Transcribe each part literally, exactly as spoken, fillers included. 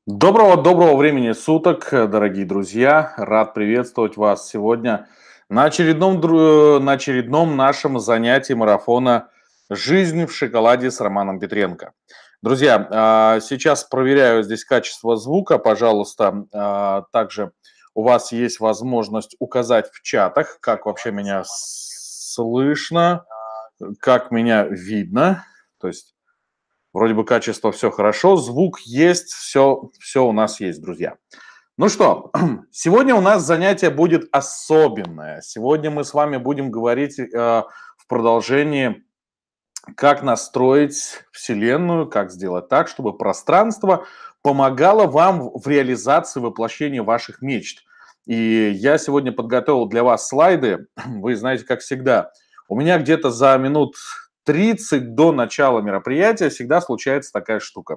Доброго-доброго времени суток, дорогие друзья! Рад приветствовать вас сегодня на очередном, дру- на очередном нашем занятии марафона «Жизнь в шоколаде» с Романом Петренко. Друзья, а, сейчас проверяю здесь качество звука, пожалуйста. а, Также у вас есть возможность указать в чатах, как вообще меня слышно, как меня видно. То есть вроде бы качество все хорошо, звук есть, все, все у нас есть, друзья. Ну что, сегодня у нас занятие будет особенное. Сегодня мы с вами будем говорить э, в продолжении, как настроить Вселенную, как сделать так, чтобы пространство помогало вам в реализации, воплощении ваших мечт. И я сегодня подготовил для вас слайды. Вы знаете, как всегда, у меня где-то за минут тридцать до начала мероприятия всегда случается такая штука.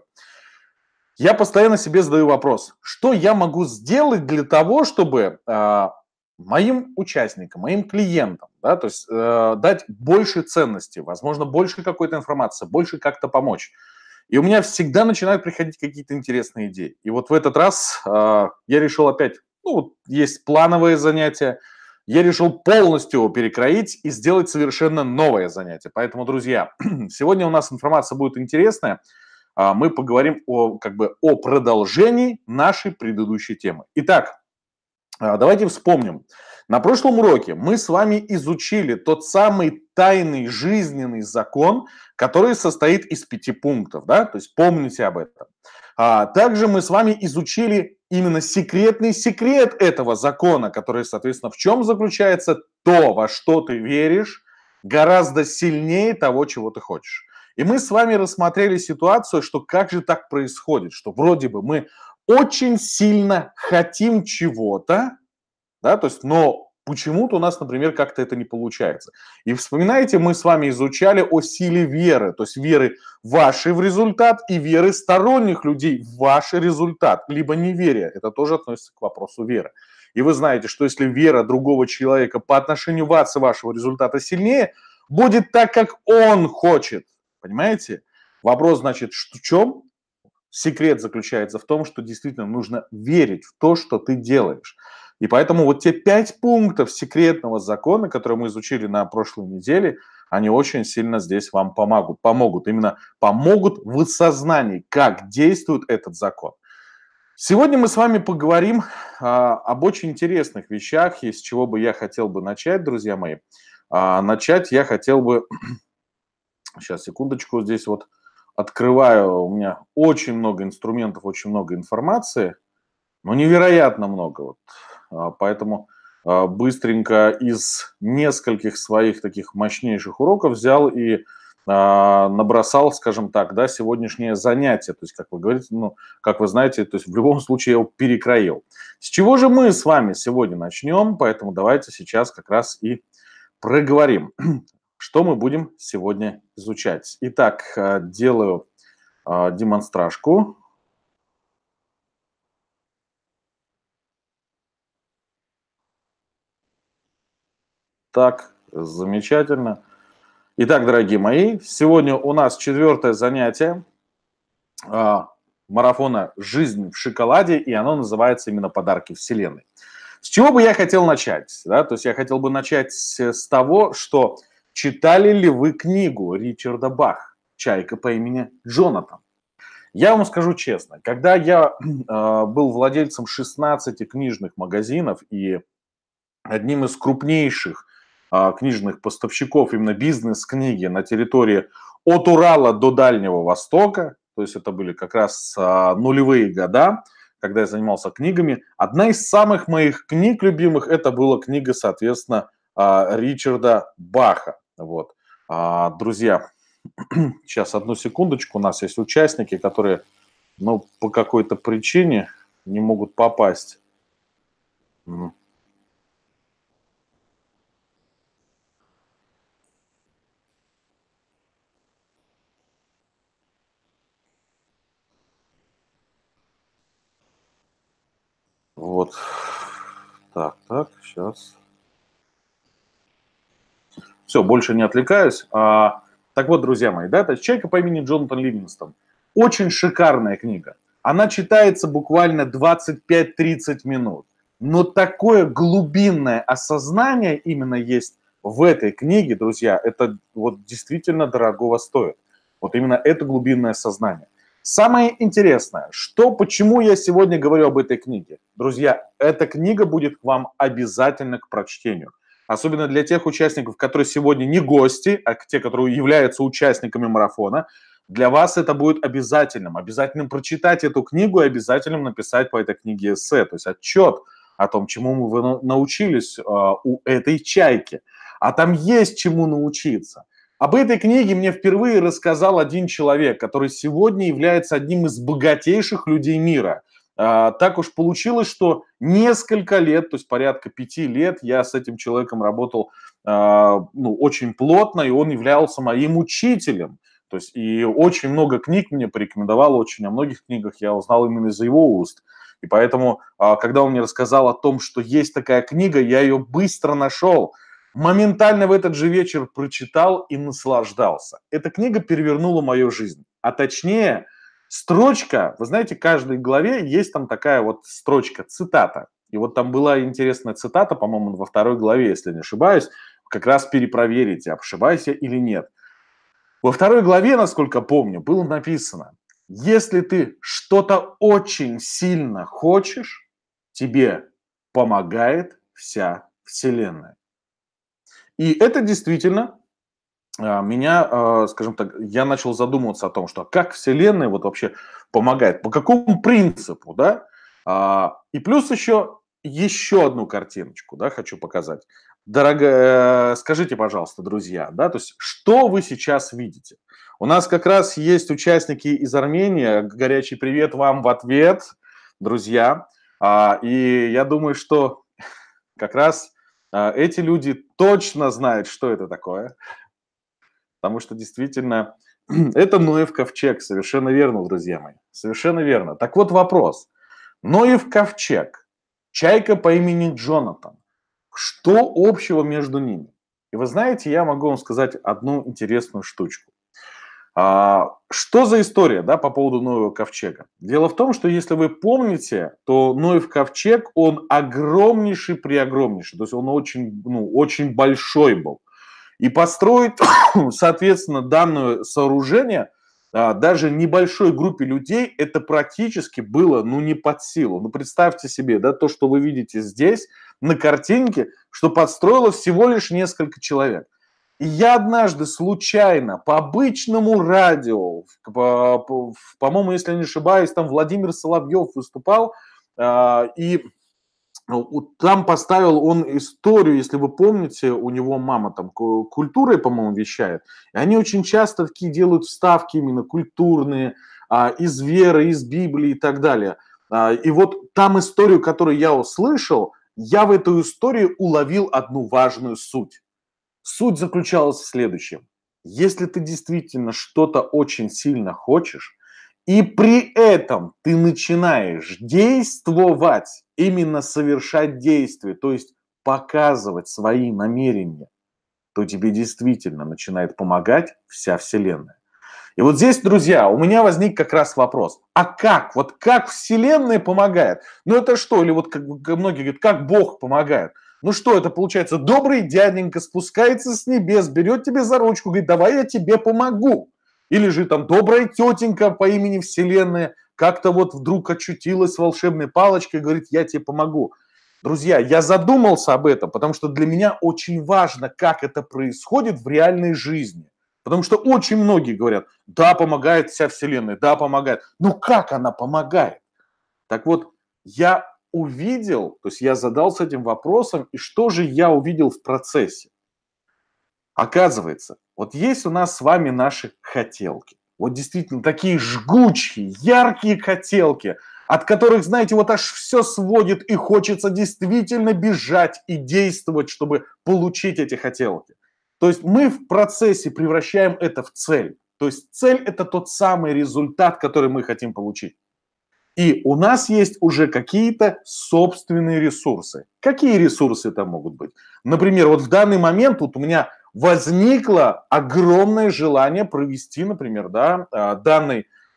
Я постоянно себе задаю вопрос, что я могу сделать для того, чтобы а, моим участникам, моим клиентам, да, то есть э, дать больше ценности, возможно, больше какой-то информации, больше как-то помочь. И у меня всегда начинают приходить какие-то интересные идеи. И вот в этот раз э, я решил опять, ну, вот есть плановые занятия, я решил полностью его перекроить и сделать совершенно новое занятие. Поэтому, друзья, сегодня у нас информация будет интересная. А, Мы поговорим о, как бы, о продолжении нашей предыдущей темы. Итак, а, давайте вспомним. На прошлом уроке мы с вами изучили тот самый тайный жизненный закон, который состоит из пяти пунктов, да, то есть помните об этом. А также мы с вами изучили именно секретный секрет этого закона, который, соответственно, в чем заключается то, во что ты веришь, гораздо сильнее того, чего ты хочешь. И мы с вами рассмотрели ситуацию, что как же так происходит, что вроде бы мы очень сильно хотим чего-то, да, то есть, но почему-то у нас, например, как-то это не получается. И вспоминаете, мы с вами изучали о силе веры, то есть веры вашей в результат и веры сторонних людей в ваш результат, либо неверие. Это тоже относится к вопросу веры. И вы знаете, что если вера другого человека по отношению вас и вашего результата сильнее, будет так, как он хочет. Понимаете? Вопрос, значит, в чем? Секрет заключается в том, что действительно нужно верить в то, что ты делаешь. И поэтому вот те пять пунктов секретного закона, которые мы изучили на прошлой неделе, они очень сильно здесь вам помогут. Помогут, именно помогут в осознании, как действует этот закон. Сегодня мы с вами поговорим а, об очень интересных вещах, из чего бы я хотел бы начать, друзья мои. А, начать я хотел бы Сейчас, секундочку, здесь вот открываю, у меня очень много инструментов, очень много информации, но невероятно много. Вот. А, Поэтому а, быстренько из нескольких своих таких мощнейших уроков взял и а, набросал, скажем так, да, сегодняшнее занятие. То есть, как вы говорите, ну, как вы знаете, то есть в любом случае я его перекроил. С чего же мы с вами сегодня начнем? Поэтому давайте сейчас как раз и проговорим. Что мы будем сегодня изучать? Итак, э, делаю э, демонстражку. Так, замечательно. Итак, дорогие мои, сегодня у нас четвертое занятие э, марафона «Жизнь в шоколаде», и оно называется именно «Подарки Вселенной». С чего бы я хотел начать? Да? То есть я хотел бы начать с, с того, что читали ли вы книгу Ричарда Бах «Чайка по имени Джонатан»? Я вам скажу честно, когда я э, был владельцем шестнадцати книжных магазинов и одним из крупнейших э, книжных поставщиков именно бизнес-книги на территории от Урала до Дальнего Востока, то есть это были как раз э, нулевые года, когда я занимался книгами, одна из самых моих книг любимых это была книга, соответственно, э, Ричарда Баха. Вот. А, друзья, сейчас одну секундочку, у нас есть участники, которые но по какой-то причине не могут попасть. М. Вот. Так, так, сейчас. Все, больше не отвлекаюсь. А, так вот, друзья мои, да, это «Чайка по имени Джонатан Ливингстон». Очень шикарная книга. Она читается буквально двадцать пять тридцать минут. Но такое глубинное осознание именно есть в этой книге, друзья, это вот действительно дорогого стоит. Вот именно это глубинное сознание. Самое интересное, что, почему я сегодня говорю об этой книге. Друзья, эта книга будет к вам обязательно к прочтению. Особенно для тех участников, которые сегодня не гости, а те, которые являются участниками марафона. Для вас это будет обязательным. Обязательным прочитать эту книгу и обязательным написать по этой книге эссе, то есть отчет о том, чему вы научились uh, у этой чайки. А там есть чему научиться. Об этой книге мне впервые рассказал один человек, который сегодня является одним из богатейших людей мира. Uh, так уж получилось, что несколько лет, то есть порядка пяти лет, я с этим человеком работал uh, ну, очень плотно, и он являлся моим учителем. То есть и очень много книг мне порекомендовал, очень о многих книгах я узнал именно из-за его уст. И поэтому, когда он мне рассказал о том, что есть такая книга, я ее быстро нашел, моментально в этот же вечер прочитал и наслаждался. Эта книга перевернула мою жизнь. А точнее, строчка, вы знаете, в каждой главе есть там такая вот строчка, цитата. И вот там была интересная цитата, по-моему, во второй главе, если не ошибаюсь, как раз перепроверите, ошибаюсь я или нет. Во второй главе, насколько помню, было написано: если ты что-то очень сильно хочешь, тебе помогает вся Вселенная. И это действительно меня, скажем так, я начал задумываться о том, что как Вселенная вот вообще помогает, по какому принципу, да? И плюс еще, еще одну картиночку, да, хочу показать. Дорогая, скажите, пожалуйста, друзья, да, то есть что вы сейчас видите? У нас как раз есть участники из Армении. Горячий привет вам в ответ, друзья. И я думаю, что как раз эти люди точно знают, что это такое. Потому что действительно это Ноев ковчег. Совершенно верно, друзья мои. Совершенно верно. Так вот вопрос. Ноев ковчег, чайка по имени Джонатан. Что общего между ними? И вы знаете, я могу вам сказать одну интересную штучку. А, что за история, да, по поводу Ноева ковчега? Дело в том, что если вы помните, то Ноев ковчег, он огромнейший, преогромнейший. То есть он очень, ну, очень большой был. И построить, соответственно, данное сооружение а, даже небольшой группе людей это практически было, ну, не под силу. Ну, представьте себе, да, то, что вы видите здесь на картинке, что подстроило всего лишь несколько человек. И я однажды случайно по обычному радио, по, по, по-моему, если я не ошибаюсь, там Владимир Соловьев выступал, э, и там поставил он историю, если вы помните, у него мама там культурой, по-моему, вещает, и они очень часто такие делают вставки именно культурные, э, из веры, из Библии и так далее. Э, и вот там историю, которую я услышал, я в эту историю уловил одну важную суть. Суть заключалась в следующем. Если ты действительно что-то очень сильно хочешь, и при этом ты начинаешь действовать, именно совершать действия, то есть показывать свои намерения, то тебе действительно начинает помогать вся Вселенная. И вот здесь, друзья, у меня возник как раз вопрос. А как? Вот как Вселенная помогает? Ну это что? Или вот как многие говорят, как Бог помогает? Ну что, это получается, добрый дяденька спускается с небес, берет тебя за ручку, говорит, давай я тебе помогу. Или же там добрая тетенька по имени Вселенная как-то вот вдруг очутилась волшебной палочкой и говорит, я тебе помогу. Друзья, я задумался об этом, потому что для меня очень важно, как это происходит в реальной жизни. Потому что очень многие говорят, да, помогает вся Вселенная, да, помогает. Но как она помогает? Так вот, я увидел, то есть я задался этим вопросом, и что же я увидел в процессе? Оказывается, вот есть у нас с вами наши хотелки. Вот действительно такие жгучие, яркие хотелки, от которых, знаете, вот аж все сводит и хочется действительно бежать и действовать, чтобы получить эти хотелки. То есть мы в процессе превращаем это в цель. То есть цель – это тот самый результат, который мы хотим получить. И у нас есть уже какие-то собственные ресурсы. Какие ресурсы это могут быть? Например, вот в данный момент вот у меня возникло огромное желание провести, например, да, данный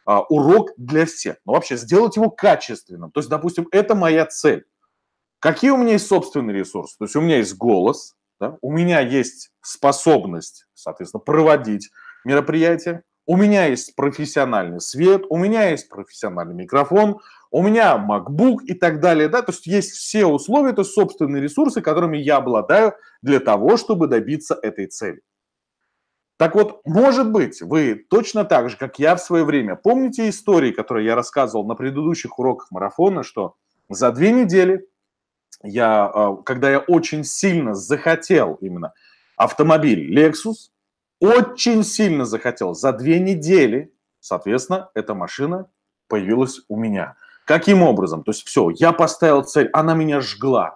а, урок для всех. Но вообще сделать его качественным. То есть, допустим, это моя цель. Какие у меня есть собственные ресурсы? То есть у меня есть голос, да? У меня есть способность, соответственно, проводить мероприятия, у меня есть профессиональный свет, у меня есть профессиональный микрофон, у меня MacBook и так далее. Да? То есть есть все условия, то есть собственные ресурсы, которыми я обладаю для того, чтобы добиться этой цели. Так вот, может быть, вы точно так же, как я в свое время, помните истории, которые я рассказывал на предыдущих уроках марафона, что за две недели я, когда я очень сильно захотел именно автомобиль Lexus, очень сильно захотел, за две недели, соответственно, эта машина появилась у меня. Каким образом? То есть все, я поставил цель, она меня жгла.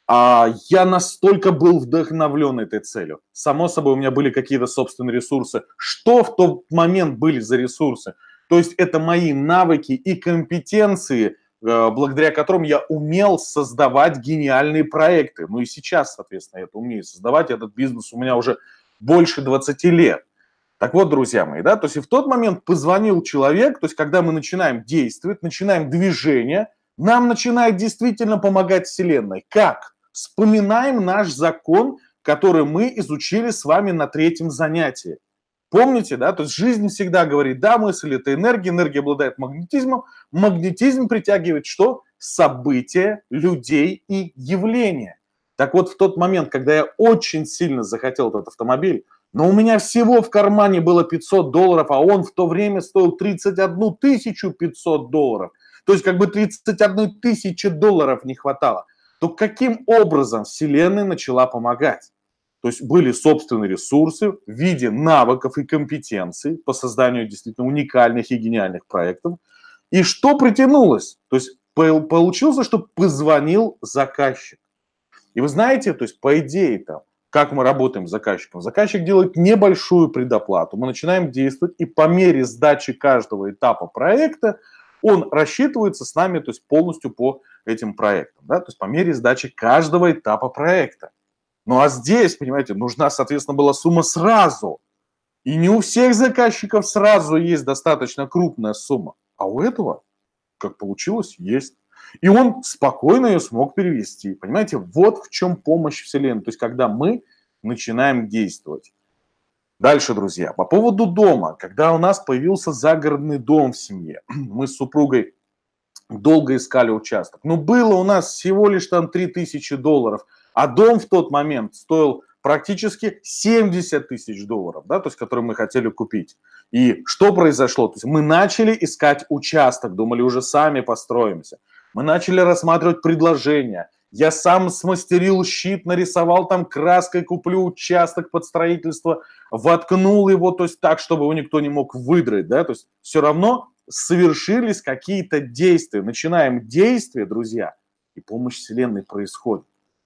А я настолько был вдохновлен этой целью. Само собой, у меня были какие-то собственные ресурсы. Что в тот момент были за ресурсы? То есть это мои навыки и компетенции, благодаря которым я умел создавать гениальные проекты. Ну и сейчас, соответственно, я это умею создавать. Этот бизнес у меня уже больше двадцати лет. Так вот, друзья мои, да, то есть и в тот момент позвонил человек, то есть когда мы начинаем действовать, начинаем движение, нам начинает действительно помогать Вселенная. Как? Вспоминаем наш закон, который мы изучили с вами на третьем занятии. Помните, да? То есть жизнь всегда говорит, да, мысль – это энергия, энергия обладает магнетизмом, магнетизм притягивает что? События, людей и явления. Так вот, в тот момент, когда я очень сильно захотел этот автомобиль, но у меня всего в кармане было пятьсот долларов, а он в то время стоил тридцать одну тысячу пятьсот долларов, то есть как бы тридцать одной тысячи долларов не хватало, то каким образом Вселенная начала помогать? То есть были собственные ресурсы в виде навыков и компетенций по созданию действительно уникальных и гениальных проектов. И что притянулось? То есть получилось, что позвонил заказчик. И вы знаете, то есть по идее-то, как мы работаем с заказчиком? Заказчик делает небольшую предоплату, мы начинаем действовать, и по мере сдачи каждого этапа проекта он рассчитывается с нами, то есть полностью по этим проектам, да? То есть по мере сдачи каждого этапа проекта. Ну а здесь, понимаете, нужна, соответственно, была сумма сразу. И не у всех заказчиков сразу есть достаточно крупная сумма. А у этого, как получилось, есть. И он спокойно ее смог перевести. Понимаете, вот в чем помощь Вселенной. То есть когда мы начинаем действовать. Дальше, друзья, по поводу дома. Когда у нас появился загородный дом в семье, мы с супругой долго искали участок. Но было у нас всего лишь там три тысячи долларов. А дом в тот момент стоил практически семьдесят тысяч долларов, да, то есть, который мы хотели купить. И что произошло? То есть мы начали искать участок, думали, уже сами построимся. Мы начали рассматривать предложения. Я сам смастерил щит, нарисовал там краской, куплю участок под строительство, воткнул его, то есть так, чтобы его никто не мог выдрать, да, то есть все равно совершились какие-то действия. Начинаем действия, друзья, и помощь Вселенной происходит.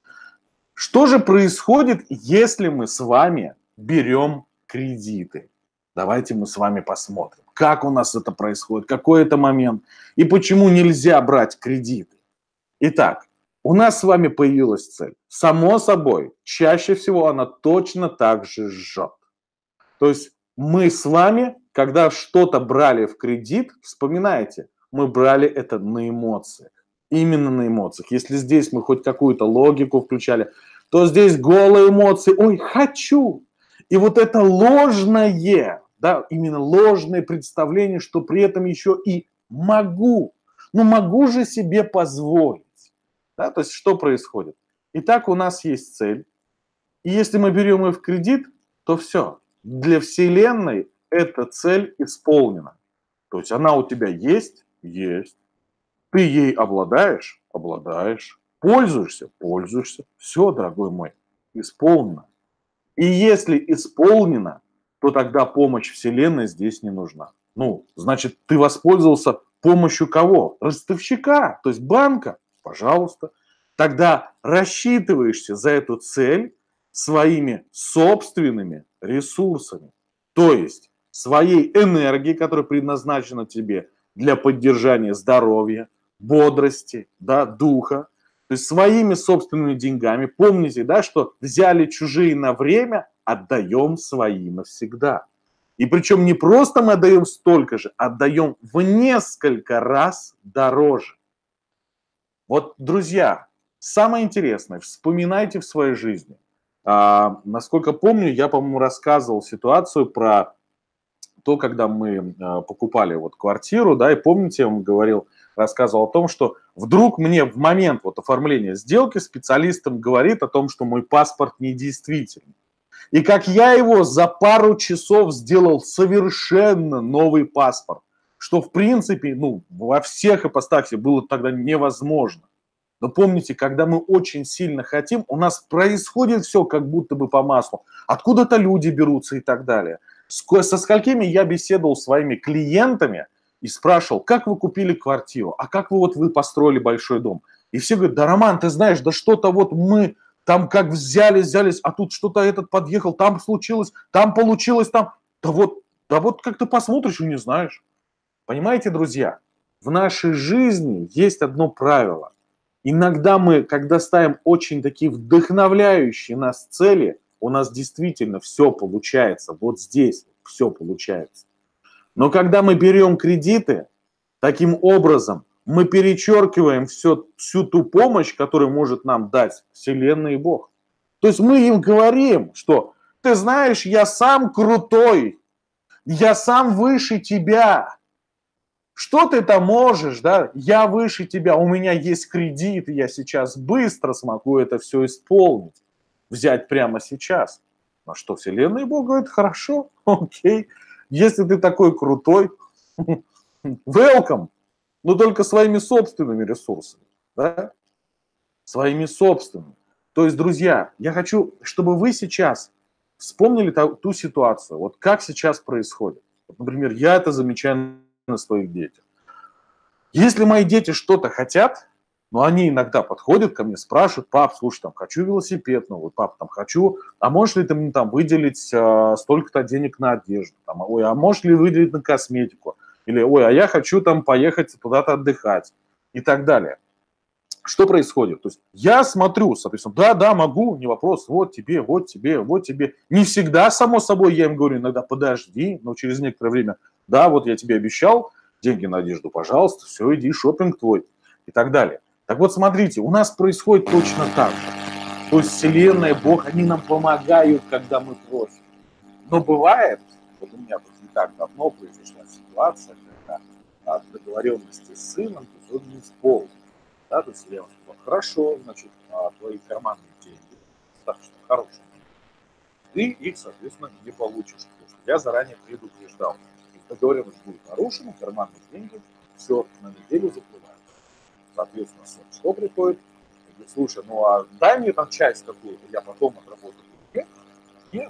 Что же происходит, если мы с вами берем кредиты? Давайте мы с вами посмотрим, как у нас это происходит, какой это момент и почему нельзя брать кредиты. Итак, у нас с вами появилась цель. Само собой, чаще всего она точно так же жжет. То есть мы с вами, когда что-то брали в кредит, вспоминайте, мы брали это на эмоциях. Именно на эмоциях. Если здесь мы хоть какую-то логику включали, то здесь голые эмоции. Ой, хочу. И вот это ложное, да, именно ложное представление, что при этом еще и могу. Ну, могу же себе позволить. Да, то есть что происходит? Итак, у нас есть цель. И если мы берем ее в кредит, то все. Для Вселенной эта цель исполнена. То есть она у тебя есть? Есть. Ты ей обладаешь? Обладаешь. Пользуешься? Пользуешься. Все, дорогой мой, исполнено. И если исполнено, то тогда помощь Вселенной здесь не нужна. Ну, значит, ты воспользовался помощью кого? Ростовщика, то есть банка. Пожалуйста. Тогда рассчитываешься за эту цель своими собственными ресурсами. То есть своей энергией, которая предназначена тебе для поддержания здоровья, бодрости, да, духа, то есть своими собственными деньгами. Помните, да, что взяли чужие на время, отдаем свои навсегда. И причем не просто мы отдаем столько же, отдаем в несколько раз дороже. Вот, друзья, самое интересное, вспоминайте в своей жизни. А, насколько помню, я, по-моему, рассказывал ситуацию про то, когда мы а, покупали вот квартиру, да, и помните, я вам говорил, рассказывал о том, что вдруг мне в момент вот оформления сделки специалистом говорит о том, что мой паспорт недействительный. И как я его за пару часов сделал совершенно новый паспорт, что в принципе, ну, во всех ипостасях было тогда невозможно. Но помните, когда мы очень сильно хотим, у нас происходит все как будто бы по маслу. Откуда-то люди берутся и так далее. Со сколькими я беседовал с своими клиентами и спрашивал, как вы купили квартиру, а как вы вот вы построили большой дом. И все говорят, да, Роман, ты знаешь, да что-то вот мы там как взялись, взялись, а тут что-то этот подъехал, там случилось, там получилось, там. Да вот, да вот как ты посмотришь и не знаешь. Понимаете, друзья, в нашей жизни есть одно правило. Иногда мы, когда ставим очень такие вдохновляющие нас цели, у нас действительно все получается. Вот здесь все получается. Но когда мы берем кредиты, таким образом мы перечеркиваем все, всю ту помощь, которую может нам дать Вселенная и Бог. То есть мы им говорим, что ты знаешь, я сам крутой, я сам выше тебя. Что ты там можешь, да? Я выше тебя, у меня есть кредит, и я сейчас быстро смогу это все исполнить, взять прямо сейчас. На что Вселенная и Бог говорит, хорошо, окей, если ты такой крутой, welcome, но только своими собственными ресурсами, да? Своими собственными. То есть, друзья, я хочу, чтобы вы сейчас вспомнили ту, ту ситуацию, вот как сейчас происходит. Вот, например, я это замечаю на своих детях. Если мои дети что-то хотят, но они иногда подходят ко мне, спрашивают, пап, слушай, там, хочу велосипед новый, пап, там, хочу, а можешь ли ты мне там выделить а, столько-то денег на одежду, там, ой, а можешь ли выделить на косметику, или, ой, а я хочу там поехать куда-то отдыхать и так далее. Что происходит? То есть я смотрю, соответственно, да, да, могу, не вопрос, вот тебе, вот тебе, вот тебе. Не всегда, само собой, я им говорю, иногда подожди, но через некоторое время, да, вот я тебе обещал, деньги на одежду, пожалуйста, все, иди, шопинг твой и так далее. Так вот, смотрите, у нас происходит точно так же. То есть Вселенная, Бог, они нам помогают, когда мы просим. Но бывает, вот у меня тут не так давно произошла ситуация, когда от договоренности с сыном, то есть он не исполнил. Да, то есть я сказал, хорошо, значит, твои карманные деньги, так что хорошие, ты их, соответственно, не получишь, потому что я заранее предупреждал. Договоренность будет нарушена, карманные деньги, все на неделю закрывают. Соответственно, сын что приходит? Говорит, слушай, ну а дай мне там часть какую-то, я потом отработаю. Нет, нет.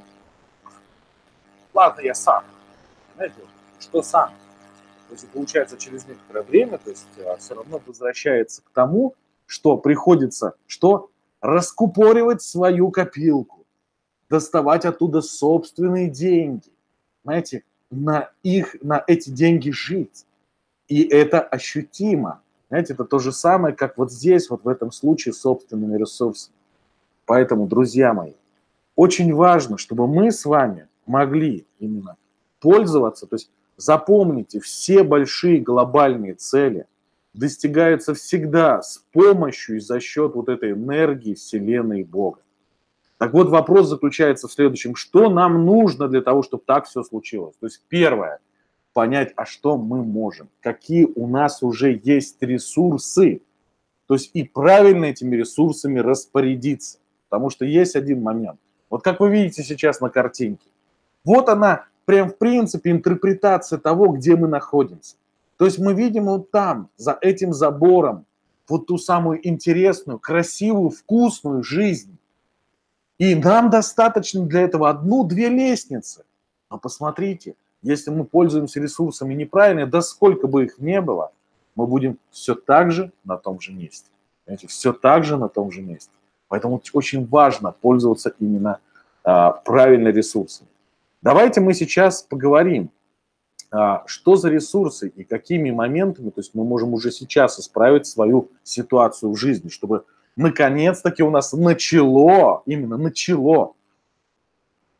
Ладно, я сам. Знаете, что сам? То есть, получается, через некоторое время, то есть, все равно возвращается к тому, что приходится, что раскупоривать свою копилку, доставать оттуда собственные деньги, знаете, на их, на эти деньги жить. И это ощутимо. Знаете, это то же самое, как вот здесь, вот в этом случае с собственными ресурсами. Поэтому, друзья мои, очень важно, чтобы мы с вами могли именно пользоваться, то есть запомните, все большие глобальные цели достигаются всегда с помощью и за счет вот этой энергии Вселенной и Бога. Так вот, вопрос заключается в следующем. Что нам нужно для того, чтобы так все случилось? То есть первое, понять, а что мы можем, какие у нас уже есть ресурсы. То есть и правильно этими ресурсами распорядиться. Потому что есть один момент. Вот как вы видите сейчас на картинке. Вот она, прям в принципе, интерпретация того, где мы находимся. То есть мы видим вот там, за этим забором, вот ту самую интересную, красивую, вкусную жизнь. И нам достаточно для этого одну-две лестницы. Но посмотрите, если мы пользуемся ресурсами неправильно, да сколько бы их не было, мы будем все так же на том же месте. Понимаете, все так же на том же месте. Поэтому очень важно пользоваться именно а, правильно ресурсами. Давайте мы сейчас поговорим, а, что за ресурсы и какими моментами, то есть мы можем уже сейчас исправить свою ситуацию в жизни, чтобы наконец-таки у нас начало, именно начало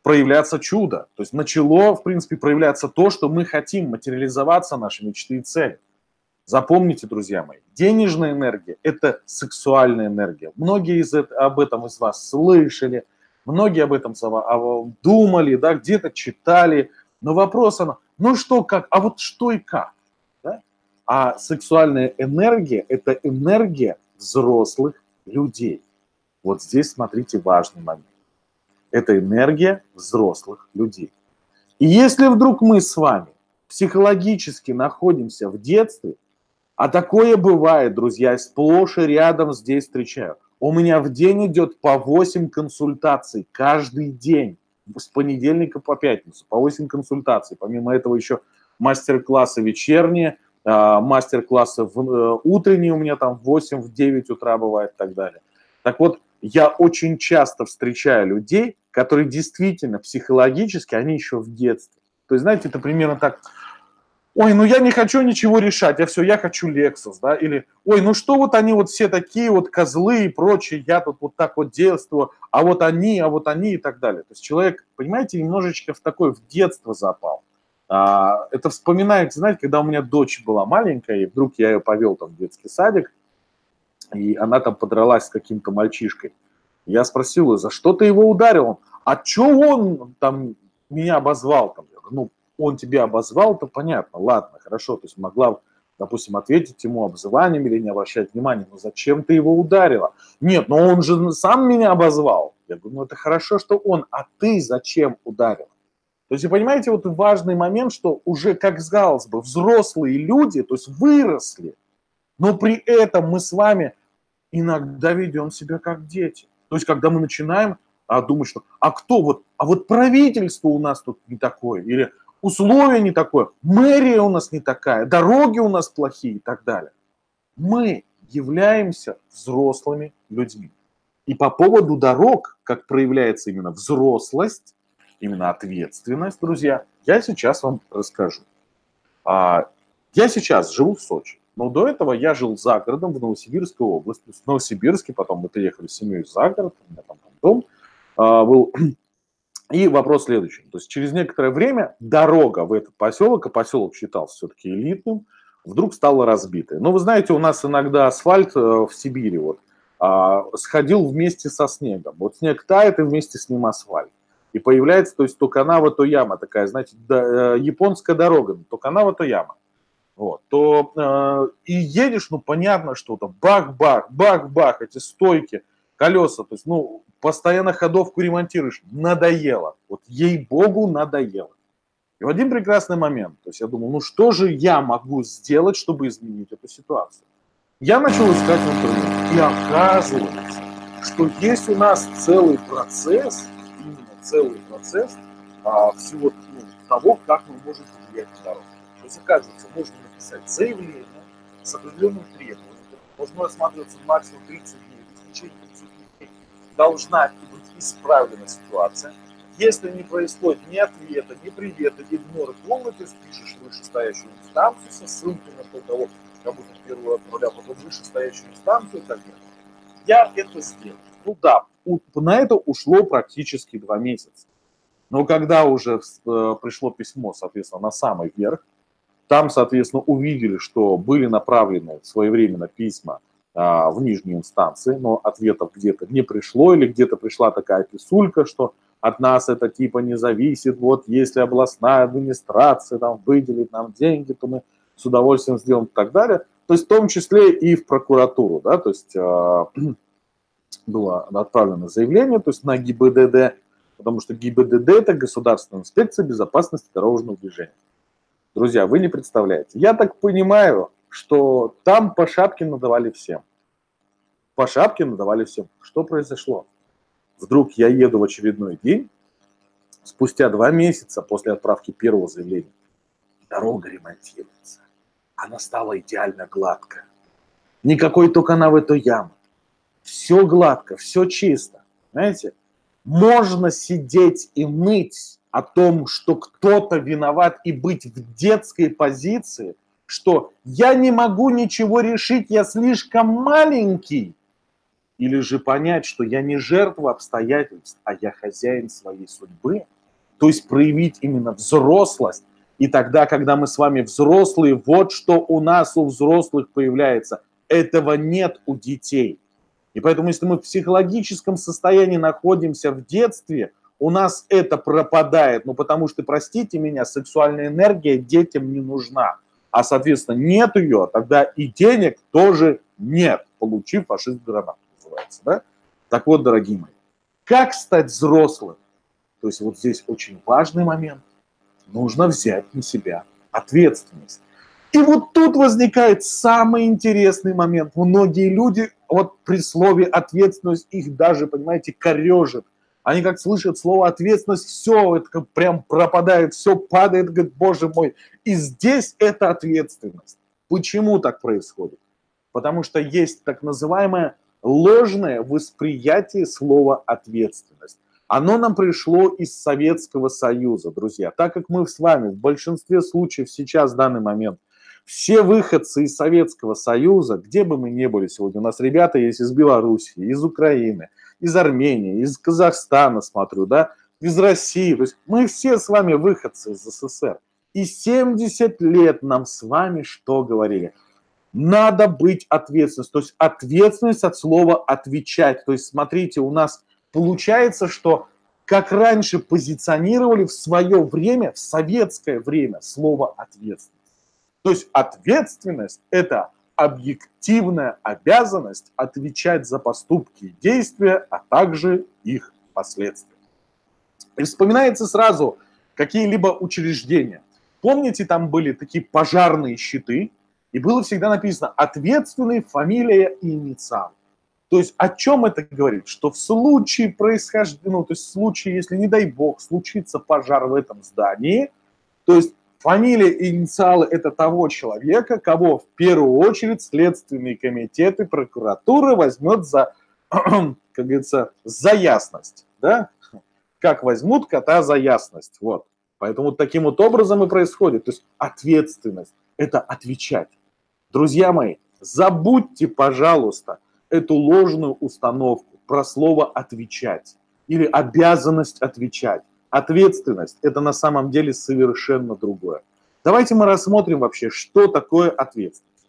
проявляться чудо. То есть начало, в принципе, проявляться то, что мы хотим, материализоваться наши мечты и цели. Запомните, друзья мои, денежная энергия – это сексуальная энергия. Многие из это, об этом из вас слышали, многие об этом думали, да, где-то читали. Но вопрос, она, ну что, как, а вот что и как? Да? А сексуальная энергия – это энергия взрослых людей. Вот здесь, смотрите, важный момент. Это энергия взрослых людей. И если вдруг мы с вами психологически находимся в детстве, а такое бывает, друзья, сплошь и рядом здесь встречаю. У меня в день идет по восемь консультаций каждый день, с понедельника по пятницу, по восемь консультаций. Помимо этого еще мастер-классы вечерние, мастер-классы утренние у меня там в восемь, в девять утра бывает и так далее. Так вот, я очень часто встречаю людей, которые действительно психологически, они еще в детстве. То есть, знаете, это примерно так: ой, ну я не хочу ничего решать, я все, я хочу Lexus, да, или ой, ну что вот они вот все такие вот козлы и прочее, я тут вот так вот действую, а вот они, а вот они и так далее. То есть человек, понимаете, немножечко в такое, в детство запал. А, это вспоминается, знаете, когда у меня дочь была маленькая, и вдруг я ее повел там в детский садик, и она там подралась с каким-то мальчишкой. Я спросил ее, за что ты его ударил? Он, а что он там меня обозвал? Там, я говорю, ну, он тебя обозвал, то понятно, ладно, хорошо. То есть могла, допустим, ответить ему обзыванием или не обращать внимания. Но зачем ты его ударила? Нет, но он же сам меня обозвал. Я говорю, ну это хорошо, что он, а ты зачем ударил? То есть, вы понимаете, вот важный момент, что уже, как казалось бы, взрослые люди, то есть выросли, но при этом мы с вами иногда ведем себя как дети. То есть, когда мы начинаем а, думать, что а кто вот, а вот правительство у нас тут не такое, или условия не такое, мэрия у нас не такая, дороги у нас плохие и так далее. Мы являемся взрослыми людьми. И по поводу дорог, как проявляется именно взрослость, именно ответственность, друзья, я сейчас вам расскажу. А, я сейчас живу в Сочи. Но до этого я жил за городом в Новосибирской области. То есть в Новосибирске, потом мы приехали с семьей за город, у меня там дом а, был. И вопрос следующий. То есть через некоторое время дорога в этот поселок, а поселок считался все-таки элитным, вдруг стала разбитой. Но вы знаете, у нас иногда асфальт в Сибири вот, а, сходил вместе со снегом. Вот снег тает, и вместе с ним асфальт. И появляется, то есть то канава, то яма такая, знаете, да, японская дорога, то канава, то яма. Вот, то э, и едешь, ну, понятно, что там бах-бах, бах-бах, эти стойки, колеса, то есть, ну, постоянно ходовку ремонтируешь, надоело, вот ей-богу надоело. И в один прекрасный момент, то есть я думал, ну, что же я могу сделать, чтобы изменить эту ситуацию? Я начал искать в интернете, и оказывается, что есть у нас целый процесс, именно целый процесс а, всего ну, того, как мы можем повлиять на дорогу. То есть, оказывается, можно написать заявление с определенным требованием, должно рассматриваться максимум тридцать дней, в течение тридцати дней должна быть исправлена ситуация. Если не происходит ни ответа, ни привета, ни игнора, то ты спишешь вышестоящую инстанцию со ссылкой на то, кого, кому ты первую отправлял, потом вышестоящую инстанцию и так далее. Я это сделал. Ну да, на это ушло практически два месяца. Но когда уже пришло письмо, соответственно, на самый верх, там, соответственно, увидели, что были направлены своевременно письма а, в нижние инстанции, но ответов где-то не пришло, или где-то пришла такая писулька, что от нас это типа не зависит, вот если областная администрация там выделит нам деньги, то мы с удовольствием сделаем и так далее. То есть в том числе и в прокуратуру, да, то есть а, было отправлено заявление, то есть на ГИБДД, потому что ГИБДД – это Государственная инспекция безопасности дорожного движения. Друзья, вы не представляете. Я так понимаю, что там по шапке надавали всем. По шапке надавали всем. Что произошло? Вдруг я еду в очередной день, спустя два месяца после отправки первого заявления, дорога ремонтируется. Она стала идеально гладкая. Никакой то канавы, то ямы. Все гладко, все чисто. Знаете, можно сидеть и ныть о том, что кто-то виноват, и быть в детской позиции, что я не могу ничего решить, я слишком маленький. Или же понять, что я не жертва обстоятельств, а я хозяин своей судьбы. То есть проявить именно взрослость. И тогда, когда мы с вами взрослые, вот что у нас, у взрослых появляется. Этого нет у детей. И поэтому, если мы в психологическом состоянии находимся в детстве, у нас это пропадает. Ну, потому что, простите меня, сексуальная энергия детям не нужна. А, соответственно, нет ее, тогда и денег тоже нет, получив фашист гранат, называется. Да? Так вот, дорогие мои, как стать взрослым? То есть вот здесь очень важный момент. Нужно взять на себя ответственность. И вот тут возникает самый интересный момент. Многие люди, вот при слове ответственность, их даже, понимаете, корежит. Они как слышат слово ответственность, все, это как прям пропадает, все падает, говорит, боже мой. И здесь это ответственность. Почему так происходит? Потому что есть так называемое ложное восприятие слова ответственность. Оно нам пришло из Советского Союза, друзья. Так как мы с вами в большинстве случаев сейчас, в данный момент, все выходцы из Советского Союза, где бы мы ни были сегодня, у нас ребята есть из Белоруссии, из Украины, из Армении, из Казахстана, смотрю, да, из России. То есть мы все с вами выходцы из СССР. И семьдесят лет нам с вами что говорили? Надо быть ответственным. То есть ответственность от слова отвечать. То есть смотрите, у нас получается, что как раньше позиционировали в свое время, в советское время, слово ответственность. То есть ответственность – это объективная обязанность отвечать за поступки и действия, а также их последствия. И вспоминается сразу какие-либо учреждения. Помните, там были такие пожарные щиты, и было всегда написано «ответственный, фамилия и инициал». То есть о чем это говорит? Что в случае происхождения, ну, то есть в случае, если, не дай бог, случится пожар в этом здании, то есть фамилия и инициалы – это того человека, кого в первую очередь следственные комитеты, прокуратура возьмет за, как говорится, за ясность. Да? Как возьмут кота за ясность. Вот. Поэтому таким вот образом и происходит. То есть ответственность – это отвечать. Друзья мои, забудьте, пожалуйста, эту ложную установку про слово «отвечать» или обязанность отвечать. Ответственность – это на самом деле совершенно другое. Давайте мы рассмотрим вообще, что такое ответственность.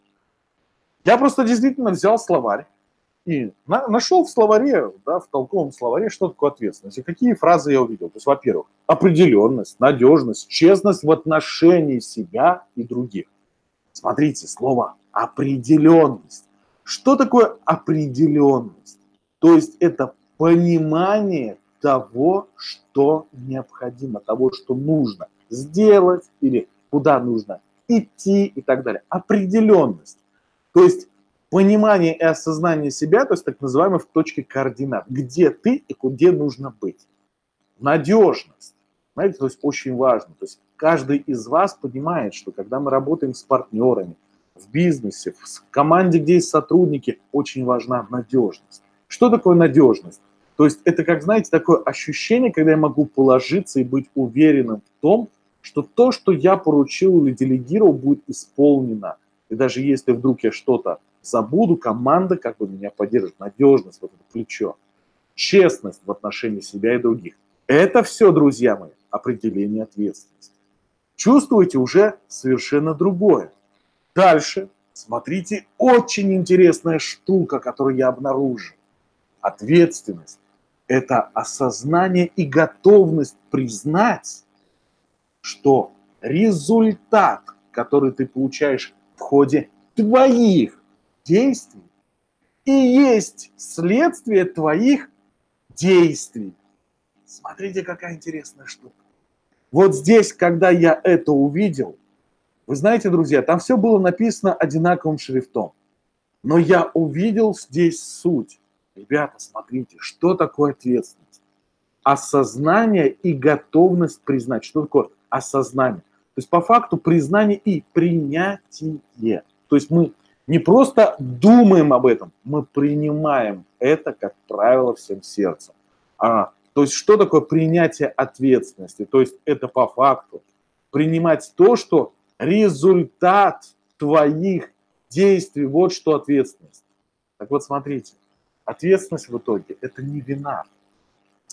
Я просто действительно взял словарь и на, нашел в словаре, да, в толковом словаре, что такое ответственность и какие фразы я увидел. То есть, во-первых, определенность, надежность, честность в отношении себя и других. Смотрите, слово определенность. Что такое определенность? То есть это понимание того, что необходимо, того, что нужно сделать или куда нужно идти и так далее. Определенность. То есть понимание и осознание себя, то есть так называемое в точке координат. Где ты и где нужно быть. Надежность. Знаете, то есть очень важно. То есть каждый из вас понимает, что когда мы работаем с партнерами, в бизнесе, в команде, где есть сотрудники, очень важна надежность. Что такое надежность? То есть это, как знаете, такое ощущение, когда я могу положиться и быть уверенным в том, что то, что я поручил или делегировал, будет исполнено. И даже если вдруг я что-то забуду, команда как бы меня поддержит. Надежность, вот это плечо. Честность в отношении себя и других. Это все, друзья мои, определение ответственности. Чувствуете уже совершенно другое. Дальше, смотрите, очень интересная штука, которую я обнаружил. Ответственность – это осознание и готовность признать, что результат, который ты получаешь в ходе твоих действий, и есть следствие твоих действий. Смотрите, какая интересная штука. Вот здесь, когда я это увидел, вы знаете, друзья, там все было написано одинаковым шрифтом. Но я увидел здесь суть. Ребята, смотрите, что такое ответственность? Осознание и готовность признать. Что такое осознание? То есть по факту признание и принятие. То есть мы не просто думаем об этом, мы принимаем это, как правило, всем сердцем. А, то есть что такое принятие ответственности? То есть это по факту принимать то, что результат твоих действий, вот что ответственность. Так вот, смотрите, ответственность в итоге – это не вина.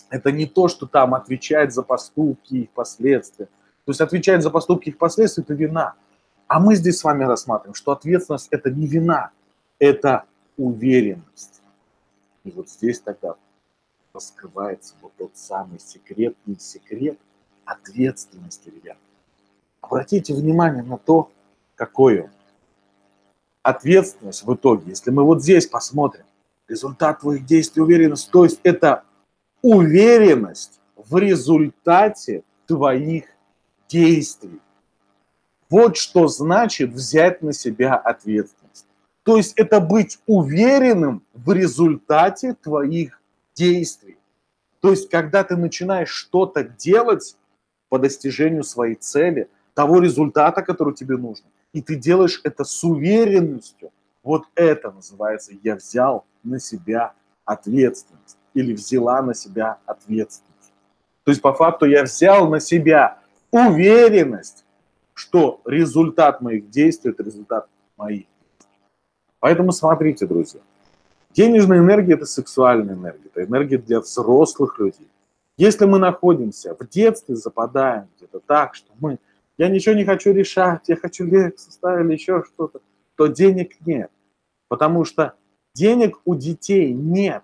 Это не то, что там отвечать за поступки и их последствия. То есть отвечать за поступки и их последствия – это вина. А мы здесь с вами рассматриваем, что ответственность – это не вина, это уверенность. И вот здесь тогда раскрывается вот тот самый секретный секрет ответственности, ребят. Обратите внимание на то, какой он. Ответственность в итоге, если мы вот здесь посмотрим, результат твоих действий, уверенность, то есть это уверенность в результате твоих действий. Вот что значит взять на себя ответственность. То есть это быть уверенным в результате твоих действий. То есть когда ты начинаешь что-то делать по достижению своей цели, того результата, который тебе нужен, и ты делаешь это с уверенностью, вот это называется «я взял на себя ответственность» или «взяла на себя ответственность». То есть по факту я взял на себя уверенность, что результат моих действий – это результат моих. Поэтому смотрите, друзья, денежная энергия – это сексуальная энергия, это энергия для взрослых людей. Если мы находимся в детстве, западаем где-то так, что мы, я ничего не хочу решать, я хочу лекцию ставить или еще что-то, то денег нет. Потому что денег у детей нет.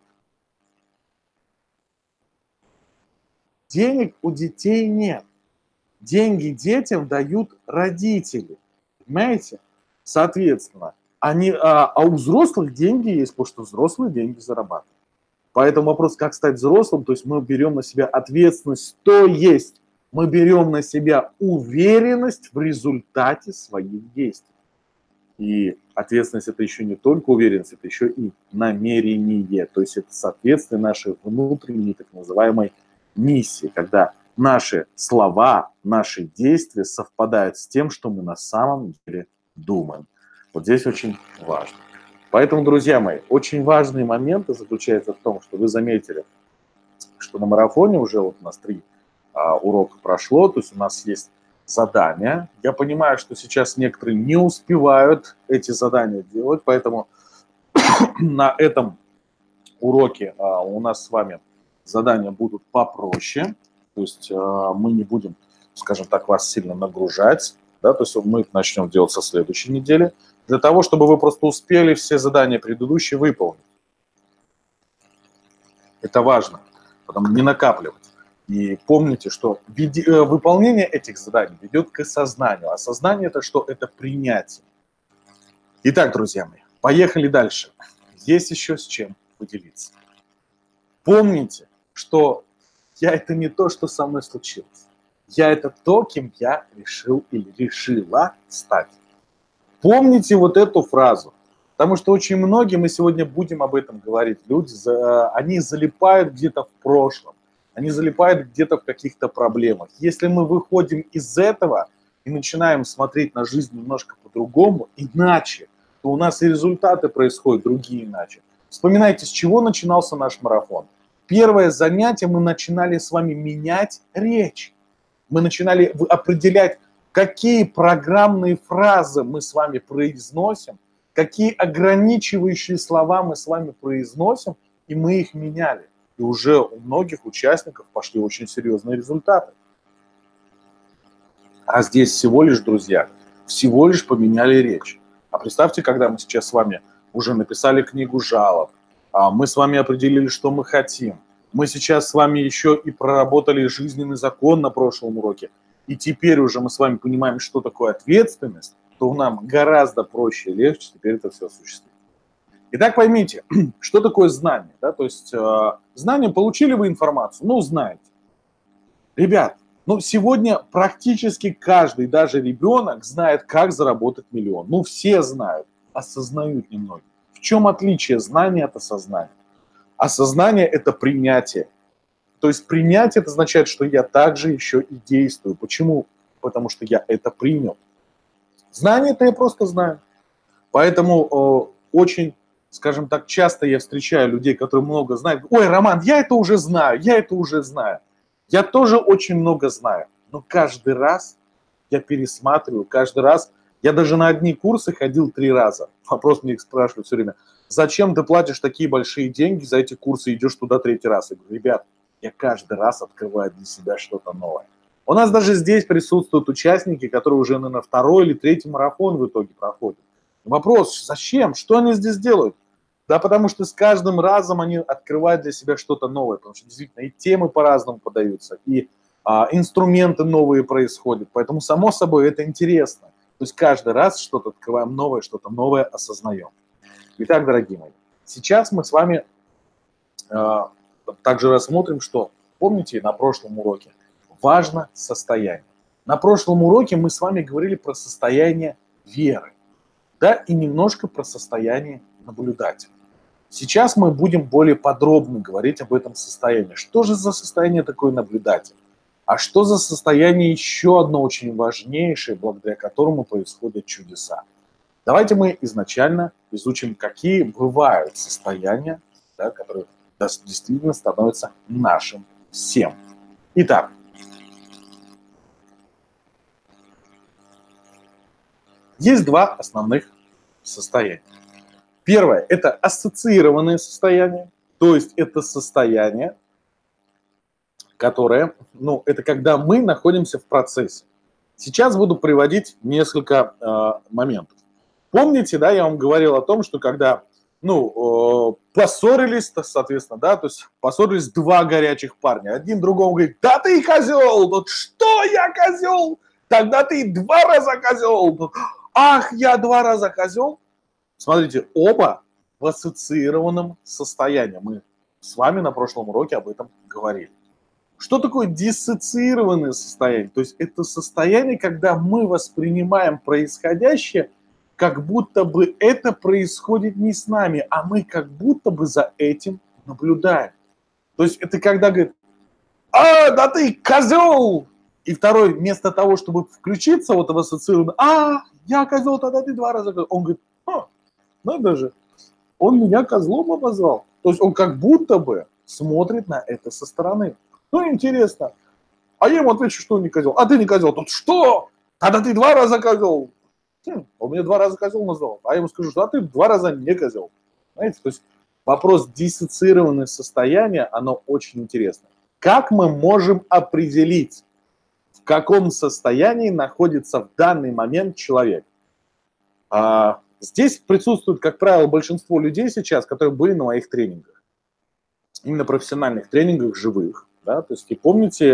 Денег у детей нет. Деньги детям дают родители. Понимаете? Соответственно, они, а, а у взрослых деньги есть, потому что взрослые деньги зарабатывают. Поэтому вопрос, как стать взрослым, то есть мы берем на себя ответственность, то есть мы берем на себя уверенность в результате своих действий. И ответственность – это еще не только уверенность, это еще и намерение. То есть это соответствие нашей внутренней так называемой миссии, когда наши слова, наши действия совпадают с тем, что мы на самом деле думаем. Вот здесь очень важно. Поэтому, друзья мои, очень важные моменты заключаются в том, что вы заметили, что на марафоне уже вот у нас три а, урока прошло, то есть у нас есть задания. Я понимаю, что сейчас некоторые не успевают эти задания делать, поэтому на этом уроке а, у нас с вами задания будут попроще. То есть а, мы не будем, скажем так, вас сильно нагружать. Да, то есть мы начнем делать со следующей недели, для того, чтобы вы просто успели все задания предыдущие выполнить. Это важно, потому не накапливать. И помните, что выполнение этих заданий ведет к осознанию. Осознание – это что? Это принятие. Итак, друзья мои, поехали дальше. Есть еще с чем поделиться. Помните, что я – это не то, что со мной случилось. Я – это то, кем я решил или решила стать. Помните вот эту фразу, потому что очень многие, мы сегодня будем об этом говорить, люди, они залипают где-то в прошлом, они залипают где-то в каких-то проблемах. Если мы выходим из этого и начинаем смотреть на жизнь немножко по-другому, иначе, то у нас и результаты происходят другие иначе. Вспоминайте, с чего начинался наш марафон. Первое занятие мы начинали с вами менять речь. Мы начинали определять, какие программные фразы мы с вами произносим, какие ограничивающие слова мы с вами произносим, и мы их меняли. И уже у многих участников пошли очень серьезные результаты. А здесь всего лишь, друзья, всего лишь поменяли речь. А представьте, когда мы сейчас с вами уже написали книгу жалоб, мы с вами определили, что мы хотим, мы сейчас с вами еще и проработали жизненный закон на прошлом уроке, и теперь уже мы с вами понимаем, что такое ответственность, то нам гораздо проще и легче теперь это все осуществить. Итак, поймите, что такое знание. Да? То есть э, знание, получили вы информацию? Ну, знаете. Ребят, ну, сегодня практически каждый, даже ребенок, знает, как заработать миллион. Ну, все знают, осознают немного. В чем отличие знания от осознания? Осознание – это принятие. То есть принять это означает, что я также еще и действую. Почему? Потому что я это принял. Знание – это я просто знаю. Поэтому э, очень, скажем так, часто я встречаю людей, которые много знают. Ой, Роман, я это уже знаю, я это уже знаю. Я тоже очень много знаю. Но каждый раз я пересматриваю, каждый раз. Я даже на одни курсы ходил три раза. Вопрос мне их спрашивают все время. Зачем ты платишь такие большие деньги за эти курсы и идешь туда третий раз? Я говорю, ребят, я каждый раз открываю для себя что-то новое. У нас даже здесь присутствуют участники, которые уже, наверное, второй или третий марафон в итоге проходят. Вопрос, зачем? Что они здесь делают? Да потому что с каждым разом они открывают для себя что-то новое, потому что действительно и темы по-разному подаются, и а, инструменты новые происходят, поэтому само собой это интересно. То есть каждый раз что-то открываем новое, что-то новое осознаем. Итак, дорогие мои, сейчас мы с вами а, также рассмотрим, что, помните, на прошлом уроке важно состояние. На прошлом уроке мы с вами говорили про состояние веры, да, и немножко про состояние наблюдателя. Сейчас мы будем более подробно говорить об этом состоянии. Что же за состояние такое наблюдатель? А что за состояние еще одно очень важнейшее, благодаря которому происходят чудеса? Давайте мы изначально изучим, какие бывают состояния, да, которые действительно становятся нашим всем. Итак, есть два основных состояния. Первое – это ассоциированное состояние, то есть это состояние, которое, ну, это когда мы находимся в процессе. Сейчас буду приводить несколько э, моментов. Помните, да, я вам говорил о том, что когда, ну, э, поссорились, то, соответственно, да, то есть поссорились два горячих парня, один другому говорит: да ты козел, вот что я козел, тогда ты два раза козел, ах, я два раза козел. Смотрите, оба в ассоциированном состоянии. Мы с вами на прошлом уроке об этом говорили. Что такое диссоциированное состояние? То есть это состояние, когда мы воспринимаем происходящее, как будто бы это происходит не с нами, а мы как будто бы за этим наблюдаем. То есть это когда говорит: а, да ты козел! И второй, вместо того, чтобы включиться вот в ассоциированное: а, я козел, тогда ты два раза козел. Он говорит: а, надо же, он меня козлом обозвал. То есть он как будто бы смотрит на это со стороны. Ну, интересно. А я ему отвечу, что он не козел. А ты не козел. Тут что? Тогда ты два раза козел. Хм, он мне два раза козел назвал. А я ему скажу, что а ты два раза не козел. Знаете, то есть вопрос диссоциированное состояние, оно очень интересно. Как мы можем определить, в каком состоянии находится в данный момент человек? А, здесь присутствует, как правило, большинство людей сейчас, которые были на моих тренингах. Именно профессиональных тренингах, живых. Да? То есть, и помните,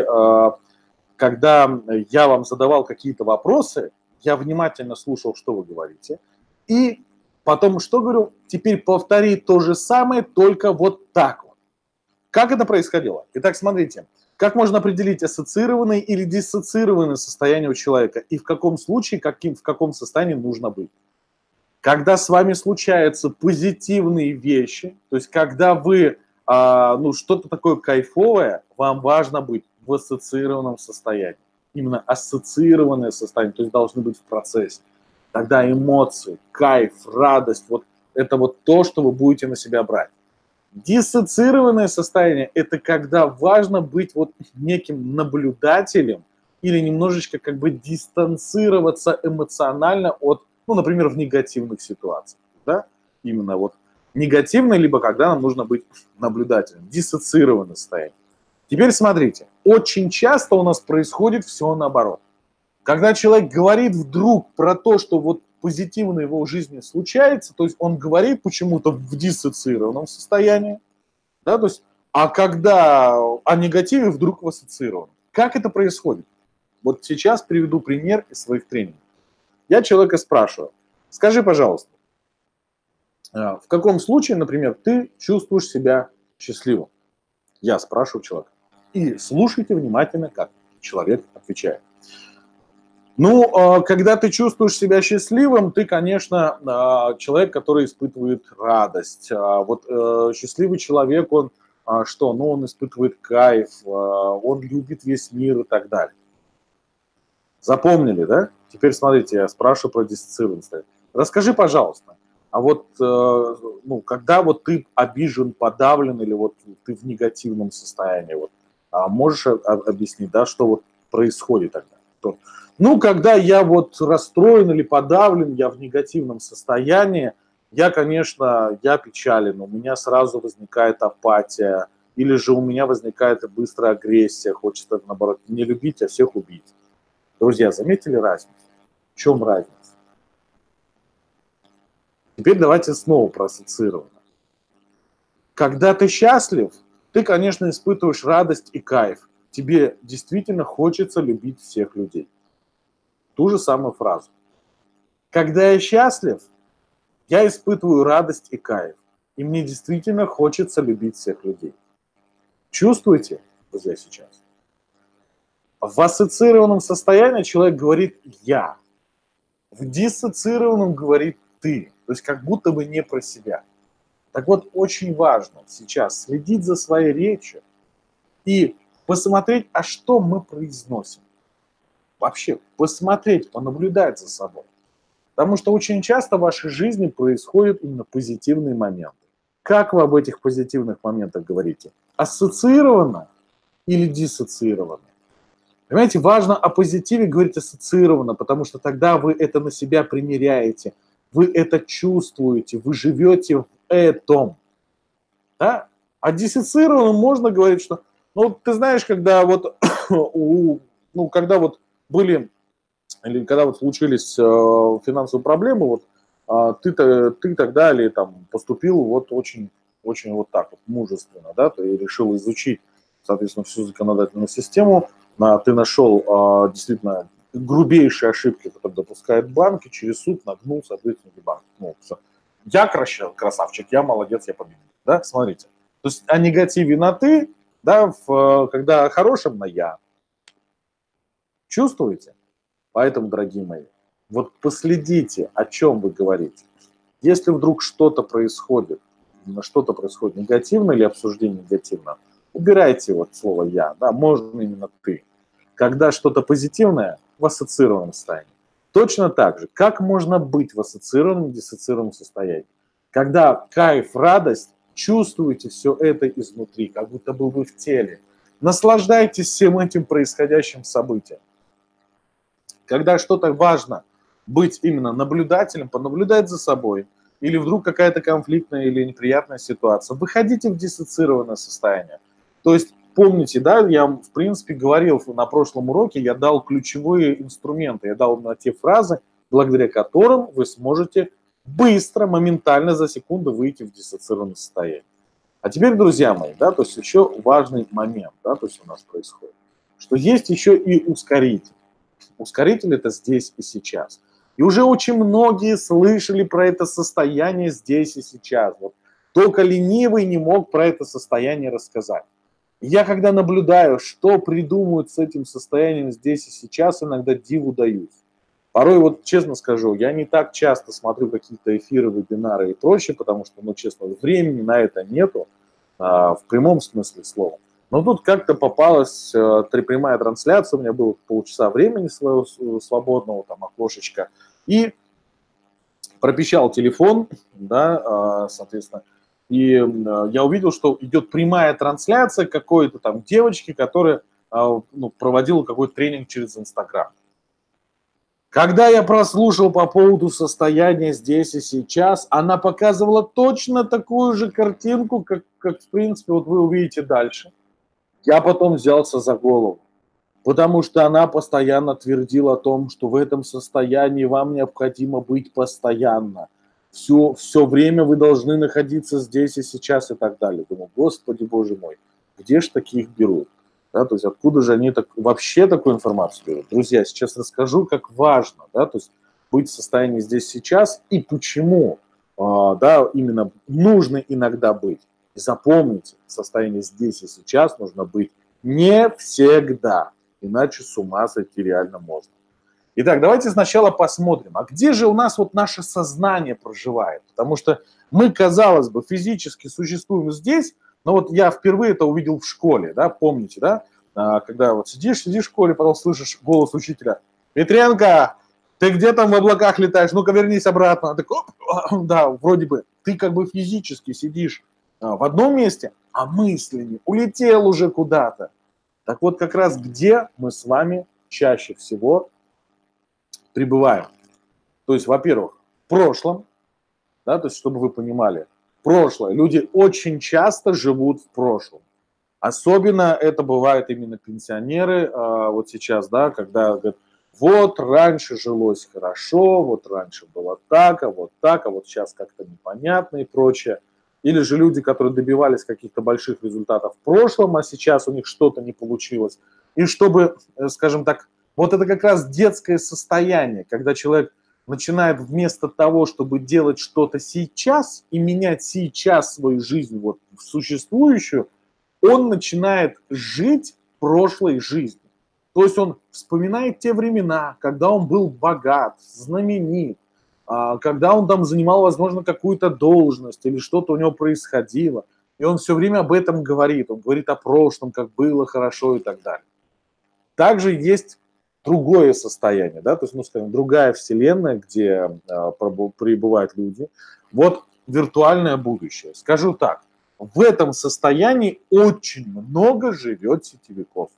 когда я вам задавал какие-то вопросы, я внимательно слушал, что вы говорите, и потом что говорю? Теперь повтори то же самое, только вот так вот. Как это происходило? Итак, смотрите, как можно определить ассоциированное или диссоциированное состояние у человека, и в каком случае, каким, в каком состоянии нужно быть? Когда с вами случаются позитивные вещи, то есть когда вы, а, ну, что-то такое кайфовое, вам важно быть в ассоциированном состоянии. Именно ассоциированное состояние, то есть должны быть в процессе. Тогда эмоции, кайф, радость, вот это вот то, что вы будете на себя брать. Диссоциированное состояние – это когда важно быть вот неким наблюдателем или немножечко как бы дистанцироваться эмоционально от, ну, например, в негативных ситуациях, да, именно вот негативное, либо когда нам нужно быть наблюдателем, диссоциированное состояние. Теперь смотрите, очень часто у нас происходит все наоборот. Когда человек говорит вдруг про то, что вот позитивно в его жизни случается, то есть он говорит почему-то в диссоциированном состоянии, да, то есть, а когда о негативе вдруг в ассоциированном. Как это происходит? Вот сейчас приведу пример из своих тренингов. Я человека спрашиваю: скажи, пожалуйста, в каком случае, например, ты чувствуешь себя счастливым? Я спрашиваю человека. И слушайте внимательно, как человек отвечает. Ну, когда ты чувствуешь себя счастливым, ты, конечно, человек, который испытывает радость. Вот счастливый человек, он что? Ну, он испытывает кайф, он любит весь мир и так далее. Запомнили, да? Теперь смотрите, я спрашиваю про диссоциированность. Расскажи, пожалуйста, а вот, ну, когда вот ты обижен, подавлен или вот ты в негативном состоянии, вот, можешь объяснить, да, что вот происходит тогда? Ну, когда я вот расстроен или подавлен, я в негативном состоянии, я, конечно, я печален, у меня сразу возникает апатия, или же у меня возникает быстрая агрессия, хочется, наоборот, не любить, а всех убить. Друзья, заметили разницу? В чем разница? Теперь давайте снова проассоциировано. Когда ты счастлив, ты, конечно, испытываешь радость и кайф. Тебе действительно хочется любить всех людей. Ту же самую фразу. Когда я счастлив, я испытываю радость и кайф. И мне действительно хочется любить всех людей. Чувствуете, друзья, сейчас? В ассоциированном состоянии человек говорит «я». В диссоциированном говорит «ты». То есть как будто бы не про себя. Так вот, очень важно сейчас следить за своей речью и посмотреть, а что мы произносим. Вообще, посмотреть, понаблюдать за собой. Потому что очень часто в вашей жизни происходят именно позитивные моменты. Как вы об этих позитивных моментах говорите? Ассоциированно или диссоциированно? Понимаете, важно о позитиве говорить ассоциированно, потому что тогда вы это на себя примеряете, вы это чувствуете, вы живете в этом. Да? А диссоциированно можно говорить, что, ну, ты знаешь, когда вот, у, ну, когда вот были, или когда вот случились э, финансовые проблемы, вот, э, ты, ты тогда или там поступил вот очень, очень вот так вот мужественно, да, ты решил изучить, соответственно, всю законодательную систему, на, ты нашел э, действительно грубейшие ошибки, которые допускают банки, через суд нагнул, соответственно, банк. Ну, все. Я красавчик, я молодец, я победил. Да, смотрите. То есть о негативе на ты, да, в, когда о хорошем на я. Чувствуете? Поэтому, дорогие мои, вот последите, о чем вы говорите. Если вдруг что-то происходит, что-то происходит негативно или обсуждение негативно, убирайте вот слово «я», да, можно именно «ты». Когда что-то позитивное в ассоциированном состоянии. Точно так же, как можно быть в ассоциированном и диссоциированном состоянии. Когда кайф, радость, чувствуете все это изнутри, как будто бы вы в теле. Наслаждайтесь всем этим происходящим событием. Когда что-то важно, быть именно наблюдателем, понаблюдать за собой, или вдруг какая-то конфликтная или неприятная ситуация, выходите в диссоциированное состояние. То есть помните, да, я в принципе говорил на прошлом уроке, я дал ключевые инструменты, я дал на те фразы, благодаря которым вы сможете быстро, моментально, за секунду выйти в диссоциированное состояние. А теперь, друзья мои, да, то есть еще важный момент, да, то есть у нас происходит, что есть еще и ускоритель. Ускоритель это здесь и сейчас. И уже очень многие слышали про это состояние здесь и сейчас. Вот. Только ленивый не мог про это состояние рассказать. Я когда наблюдаю, что придумают с этим состоянием здесь и сейчас, иногда диву даюсь. Порой, вот честно скажу, я не так часто смотрю какие-то эфиры, вебинары и прочее, потому что, ну, честно, времени на это нету, а, в прямом смысле слова. Но тут как-то попалась а, прямая трансляция, у меня было полчаса времени своего свободного, там, окошечко, и пропищал телефон, да, а, соответственно, и а, я увидел, что идет прямая трансляция какой-то там девочки, которая а, ну, проводила какой-то тренинг через Инстаграм. Когда я прослушал по поводу состояния здесь и сейчас, она показывала точно такую же картинку, как, как в принципе, вот вы увидите дальше. Я потом взялся за голову, потому что она постоянно твердила о том, что в этом состоянии вам необходимо быть постоянно. Все, все время вы должны находиться здесь и сейчас и так далее. Думаю, Господи, Боже мой, где же таких берут? Да, то есть откуда же они так, вообще такую информацию берут? Друзья, сейчас расскажу, как важно, да, то есть быть в состоянии здесь сейчас и почему, э, да, именно нужно иногда быть. И запомните, в состоянии здесь и сейчас нужно быть не всегда, иначе с ума сойти реально можно. Итак, давайте сначала посмотрим, а где же у нас вот наше сознание проживает? Потому что мы, казалось бы, физически существуем здесь, но вот я впервые это увидел в школе, да, помните, да, когда вот сидишь, сидишь в школе, потом слышишь голос учителя: «Петренко, ты где там в облаках летаешь? Ну-ка вернись обратно». Так, оп, да, вроде бы ты как бы физически сидишь в одном месте, а мыслями улетел уже куда-то. Так вот, как раз где мы с вами чаще всего пребываем? То есть, во-первых, в прошлом, да, то есть, чтобы вы понимали, прошлое. Люди очень часто живут в прошлом. Особенно это бывает именно пенсионеры, а, вот сейчас, да, когда говорят, вот раньше жилось хорошо, вот раньше было так, а вот так, а вот сейчас как-то непонятно и прочее. Или же люди, которые добивались каких-то больших результатов в прошлом, а сейчас у них что-то не получилось. И чтобы, э, скажем так, вот это как раз детское состояние, когда человек начинает вместо того, чтобы делать что-то сейчас и менять сейчас свою жизнь вот в существующую, он начинает жить прошлой жизнью. То есть он вспоминает те времена, когда он был богат, знаменит, а, когда он там занимал, возможно, какую-то должность или что-то у него происходило. И он все время об этом говорит. Он говорит о прошлом, как было хорошо и так далее. Также есть другое состояние, да, то есть, ну, скажем, другая вселенная, где а, пребывают люди. Вот виртуальное будущее. Скажу так, в этом состоянии очень много живет сетевиков.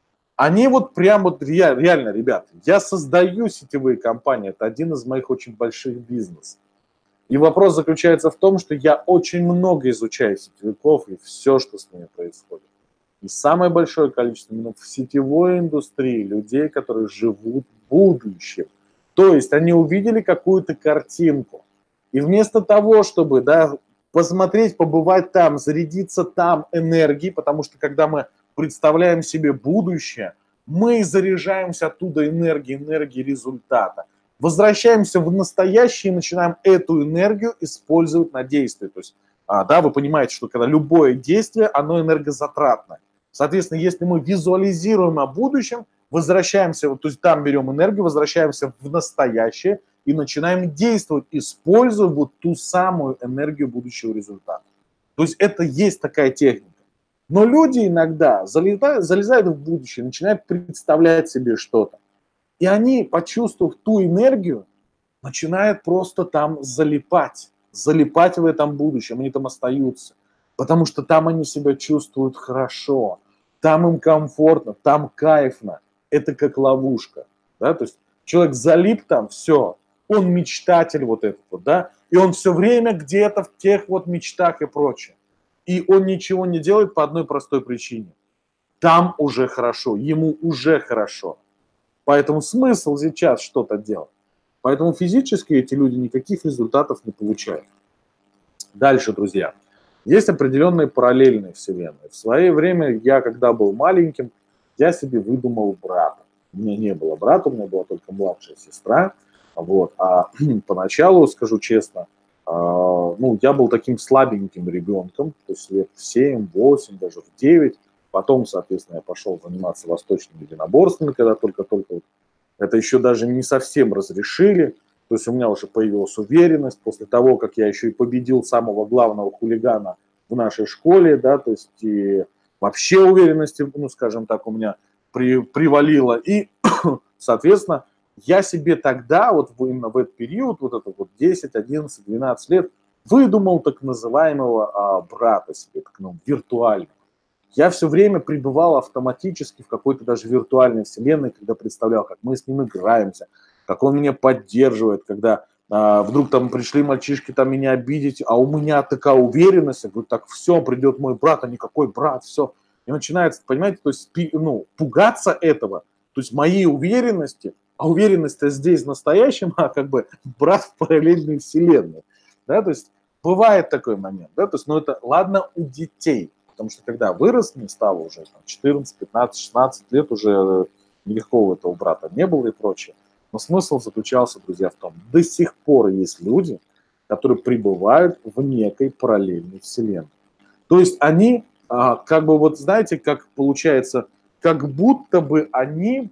Они вот прям вот реально, ребята, я создаю сетевые компании, это один из моих очень больших бизнесов. И вопрос заключается в том, что я очень много изучаю сетевиков и все, что с ними происходит. И самое большое количество именно в сетевой индустрии людей, которые живут будущим. То есть они увидели какую-то картинку. И вместо того, чтобы, да, посмотреть, побывать там, зарядиться там энергией, потому что когда мы представляем себе будущее, мы заряжаемся оттуда энергией, энергией результата. Возвращаемся в настоящее и начинаем эту энергию использовать на действие. То есть, а, да, вы понимаете, что когда любое действие, оно энергозатратное. Соответственно, если мы визуализируем о будущем, возвращаемся, то есть там берем энергию, возвращаемся в настоящее и начинаем действовать, используя вот ту самую энергию будущего результата. То есть это есть такая техника. Но люди иногда залезают, залезают в будущее, начинают представлять себе что-то. И они, почувствовав ту энергию, начинают просто там залипать. Залипать в этом будущем, они там остаются. Потому что там они себя чувствуют хорошо, там им комфортно, там кайфно. Это как ловушка. Да? То есть человек залип там, все, он мечтатель вот этот вот, да, и он все время где-то в тех вот мечтах и прочее. И он ничего не делает по одной простой причине. Там уже хорошо, ему уже хорошо. Поэтому смысл сейчас что-то делать. Поэтому физически эти люди никаких результатов не получают. Дальше, друзья. Есть определенные параллельные вселенные. В свое время, я когда был маленьким, я себе выдумал брата. У меня не было брата, у меня была только младшая сестра. Вот. А поначалу, скажу честно, ну, я был таким слабеньким ребенком, то есть лет в семь, восемь, даже в девять. Потом, соответственно, я пошел заниматься восточными единоборствами, когда только-только это еще даже не совсем разрешили. То есть у меня уже появилась уверенность после того, как я еще и победил самого главного хулигана в нашей школе, да, то есть и вообще уверенности, ну, скажем так, у меня при, привалило. И, соответственно, я себе тогда, вот именно в этот период, вот это вот десять, одиннадцать, двенадцать лет, выдумал так называемого а, брата себе, так, ну, виртуального. Я все время пребывал автоматически в какой-то даже виртуальной вселенной, когда представлял, как мы с ним играемся, как он меня поддерживает, когда а, вдруг там пришли мальчишки там меня обидеть, а у меня такая уверенность, я говорю, так, все, придет мой брат, а никакой брат, все. И начинается, понимаете, то есть, ну, пугаться этого, то есть моей уверенности, а уверенность-то здесь в настоящем, а как бы брат в параллельной вселенной, да, то есть бывает такой момент, да, то есть, ну, это ладно у детей, потому что когда вырос, мне стало уже четырнадцать, пятнадцать, шестнадцать лет, уже нелегко у этого брата не было и прочее. Но смысл заключался, друзья, в том, до сих пор есть люди, которые пребывают в некой параллельной вселенной. То есть они, как бы, вот знаете, как получается, как будто бы они,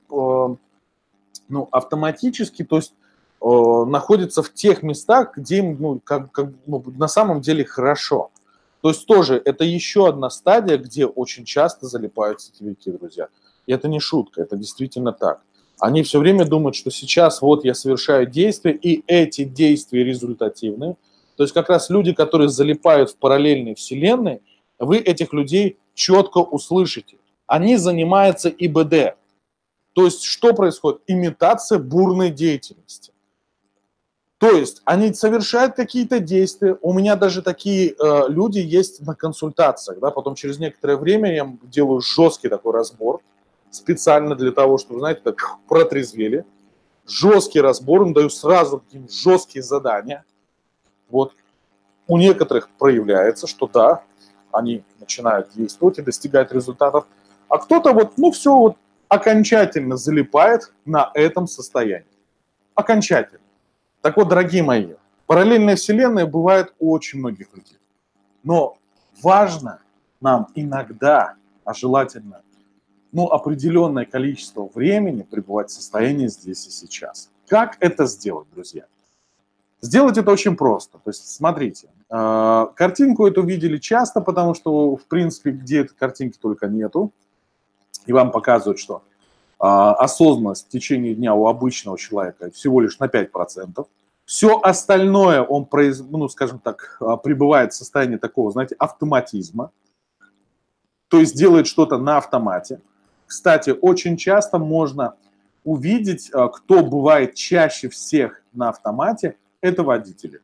ну, автоматически, то есть находятся в тех местах, где им, ну, как, как, ну, на самом деле хорошо. То есть тоже это еще одна стадия, где очень часто залипают сетевики, друзья. И это не шутка, это действительно так. Они все время думают, что сейчас вот я совершаю действия, и эти действия результативны. То есть как раз люди, которые залипают в параллельной вселенной, вы этих людей четко услышите. Они занимаются и бэ дэ. То есть что происходит? Имитация бурной деятельности. То есть они совершают какие-то действия. У меня даже такие э, люди есть на консультациях. Да? Потом через некоторое время я делаю жесткий такой разбор. Специально для того, чтобы, знаете, так протрезвели. Жесткий разбор. Им даю сразу жесткие задания. Вот. У некоторых проявляется, что да, они начинают действовать и достигать результатов. А кто-то вот, ну все, вот окончательно залипает на этом состоянии. Окончательно. Так вот, дорогие мои, параллельная вселенная бывает у очень многих людей. Но важно нам иногда, а желательно, ну, определенное количество времени пребывать в состоянии здесь и сейчас. Как это сделать, друзья? Сделать это очень просто. То есть, смотрите, э, картинку эту видели часто, потому что, в принципе, где этой картинки только нету. И вам показывают, что э, осознанность в течение дня у обычного человека всего лишь на пять процентов. Все остальное он, произ, ну, скажем так, пребывает в состоянии такого, знаете, автоматизма. То есть делает что-то на автомате. Кстати, очень часто можно увидеть, кто бывает чаще всех на автомате, это водители.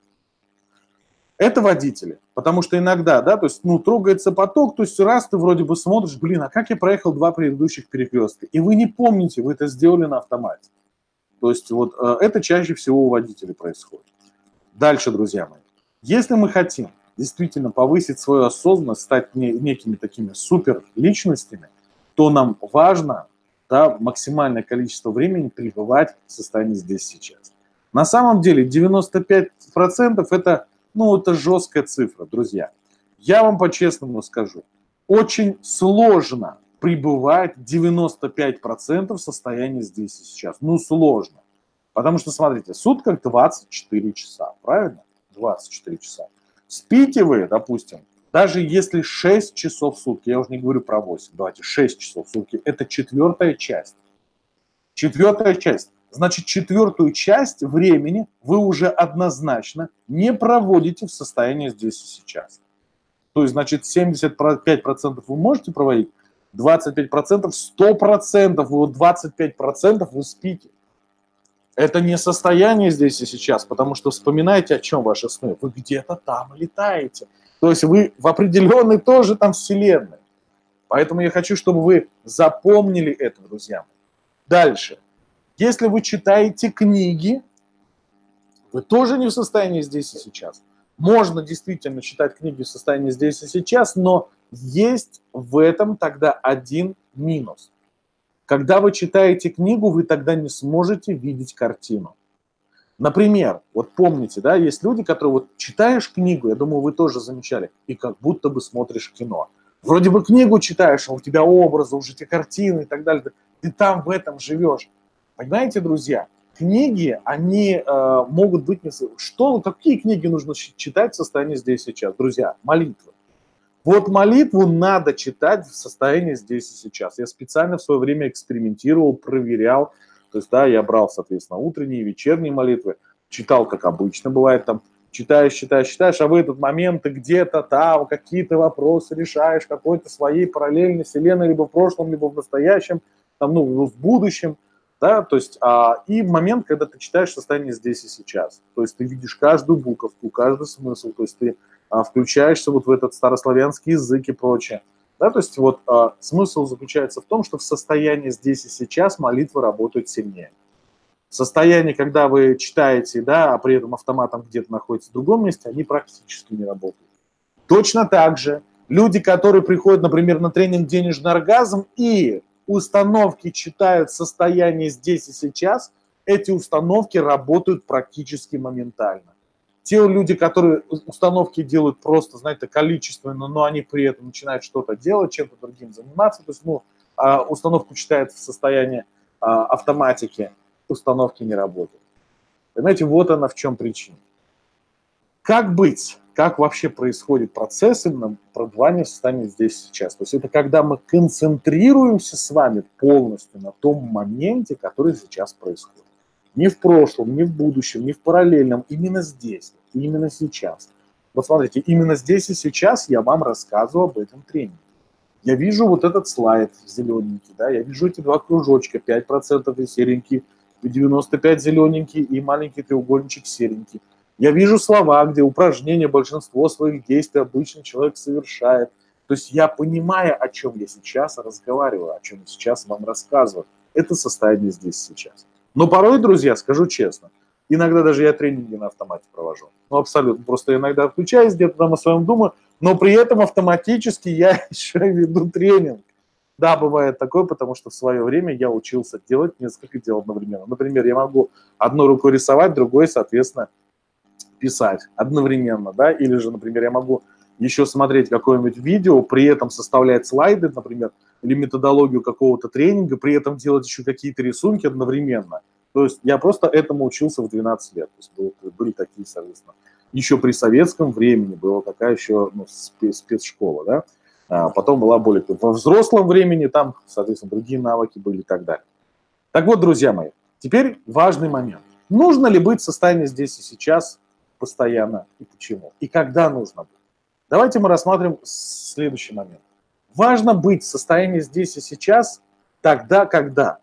Это водители. Потому что иногда, да, то есть, ну, трогается поток, то есть раз ты вроде бы смотришь, блин, а как я проехал два предыдущих перекрестка? И вы не помните, вы это сделали на автомате. То есть вот это чаще всего у водителей происходит. Дальше, друзья мои. Если мы хотим действительно повысить свою осознанность, стать не, некими такими супер личностями, то нам важно, да, максимальное количество времени пребывать в состоянии здесь сейчас. На самом деле девяносто пять процентов это, ну, это жесткая цифра, друзья. Я вам по-честному скажу, очень сложно пребывать девяносто пять процентов в состоянии здесь и сейчас. Ну, сложно. Потому что, смотрите, в сутках двадцать четыре часа, правильно? двадцать четыре часа. Спите вы, допустим, даже если шесть часов в сутки, я уже не говорю про восемь, давайте шесть часов в сутки, это четвертая часть. Четвертая часть. Значит, четвертую часть времени вы уже однозначно не проводите в состоянии здесь и сейчас. То есть, значит, семьдесят пять процентов вы можете проводить, двадцать пять процентов, сто процентов, вот двадцать пять процентов вы спите. Это не состояние здесь и сейчас, потому что вспоминайте, о чем ваши сны. Вы где-то там летаете. То есть вы в определенной тоже там вселенной. Поэтому я хочу, чтобы вы запомнили это, друзья. Дальше. Если вы читаете книги, вы тоже не в состоянии здесь и сейчас. Можно действительно читать книги в состоянии здесь и сейчас, но есть в этом тогда один минус. Когда вы читаете книгу, вы тогда не сможете видеть картину. Например, вот помните, да, есть люди, которые вот читаешь книгу, я думаю, вы тоже замечали, и как будто бы смотришь кино. Вроде бы книгу читаешь, а у тебя образы, уже те картины и так далее. Ты там в этом живешь. Понимаете, друзья, книги, они э, могут быть... Что, какие книги нужно читать в состоянии здесь и сейчас? Друзья, молитвы. Вот молитву надо читать в состоянии здесь и сейчас. Я специально в свое время экспериментировал, проверял. То есть, да, я брал, соответственно, утренние, вечерние молитвы, читал, как обычно бывает, там, читаешь, читаешь, читаешь, а в этот момент ты где-то там какие-то вопросы решаешь, какой-то своей параллельной вселенной, либо в прошлом, либо в настоящем, там, ну, в будущем, да, то есть, а, и момент, когда ты читаешь в состоянии здесь и сейчас. То есть, ты видишь каждую буковку, каждый смысл, то есть, ты а, включаешься вот в этот старославянский язык и прочее. Да, то есть вот а, смысл заключается в том, что в состоянии здесь и сейчас молитвы работают сильнее. В состоянии, когда вы читаете, да, а при этом автоматом где-то находится в другом месте, они практически не работают. Точно так же люди, которые приходят, например, на тренинг «Денежный оргазм» и установки читают в состоянии здесь и сейчас, эти установки работают практически моментально. Те люди, которые установки делают просто, знаете, количественно, но они при этом начинают что-то делать, чем-то другим заниматься, то есть, ну, установку читают в состоянии автоматики, установки не работают. Понимаете, вот она в чем причина. Как быть? Как вообще происходит процесс именно пребывания в состоянии здесь и сейчас? То есть это когда мы концентрируемся с вами полностью на том моменте, который сейчас происходит. Не в прошлом, не в будущем, не в параллельном, именно здесь, именно сейчас. Вот смотрите, именно здесь и сейчас я вам рассказываю об этом тренинге. Я вижу вот этот слайд зелененький, да, я вижу эти два кружочка, пять процентов и серенький девяносто пять зелененький и маленький треугольничек серенький. Я вижу слова, где упражнения, большинство своих действий обычный человек совершает. То есть я понимаю, о чем я сейчас разговариваю, о чем я сейчас вам рассказываю. Это состояние здесь сейчас. Но порой, друзья, скажу честно, иногда даже я тренинги на автомате провожу. Ну, абсолютно. Просто иногда отключаюсь, где-то там о своем думаю, но при этом автоматически я еще веду тренинг. Да, бывает такое, потому что в свое время я учился делать несколько дел одновременно. Например, я могу одной рукой рисовать, другой, соответственно, писать одновременно, да, или же, например, я могу еще смотреть какое-нибудь видео, при этом составлять слайды, например, или методологию какого-то тренинга, при этом делать еще какие-то рисунки одновременно. То есть я просто этому учился в двенадцать лет. То есть были, были такие, соответственно, еще при советском времени была такая еще ну, спецшкола, да. А потом была более... Во взрослом времени там, соответственно, другие навыки были и так далее. Так вот, друзья мои, теперь важный момент. Нужно ли быть в состоянии здесь и сейчас постоянно и почему? И когда нужно быть? Давайте мы рассмотрим следующий момент. Важно быть в состоянии здесь и сейчас тогда, когда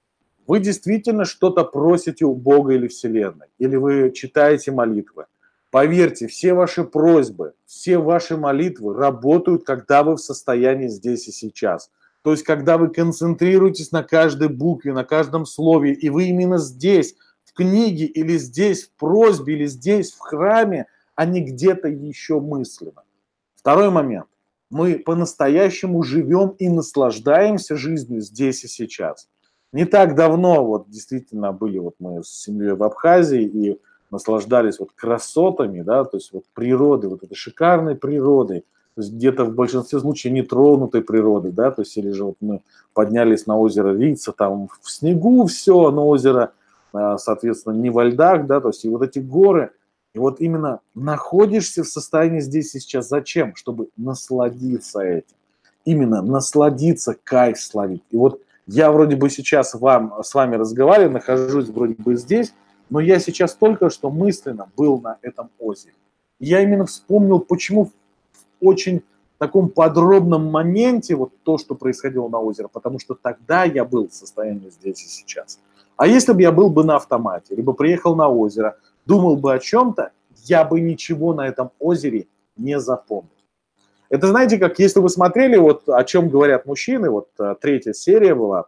вы действительно что-то просите у Бога или Вселенной, или вы читаете молитвы. Поверьте, все ваши просьбы, все ваши молитвы работают, когда вы в состоянии здесь и сейчас. То есть, когда вы концентрируетесь на каждой букве, на каждом слове, и вы именно здесь, в книге, или здесь, в просьбе, или здесь, в храме, а не где-то еще мысленно. Второй момент. Мы по-настоящему живем и наслаждаемся жизнью здесь и сейчас. Не так давно, вот действительно, были вот мы с семьей в Абхазии, и наслаждались вот красотами, да, то есть вот природой, вот этой шикарной природой, то есть где-то в большинстве случаев нетронутой природой, да, то есть или же вот мы поднялись на озеро Рица, там в снегу все, но озеро, соответственно, не во льдах, да, то есть и вот эти горы, и вот именно находишься в состоянии здесь и сейчас. Зачем? Чтобы насладиться этим. Именно насладиться, кайф словить. И вот я вроде бы сейчас вам, с вами разговариваю, нахожусь вроде бы здесь, но я сейчас только что мысленно был на этом озере. Я именно вспомнил, почему в очень таком подробном моменте вот то, что происходило на озере, потому что тогда я был в состоянии здесь и сейчас. А если бы я был бы на автомате, либо приехал на озеро, думал бы о чем-то, я бы ничего на этом озере не запомнил. Это знаете, как если вы смотрели, вот о чем говорят мужчины, вот третья серия была,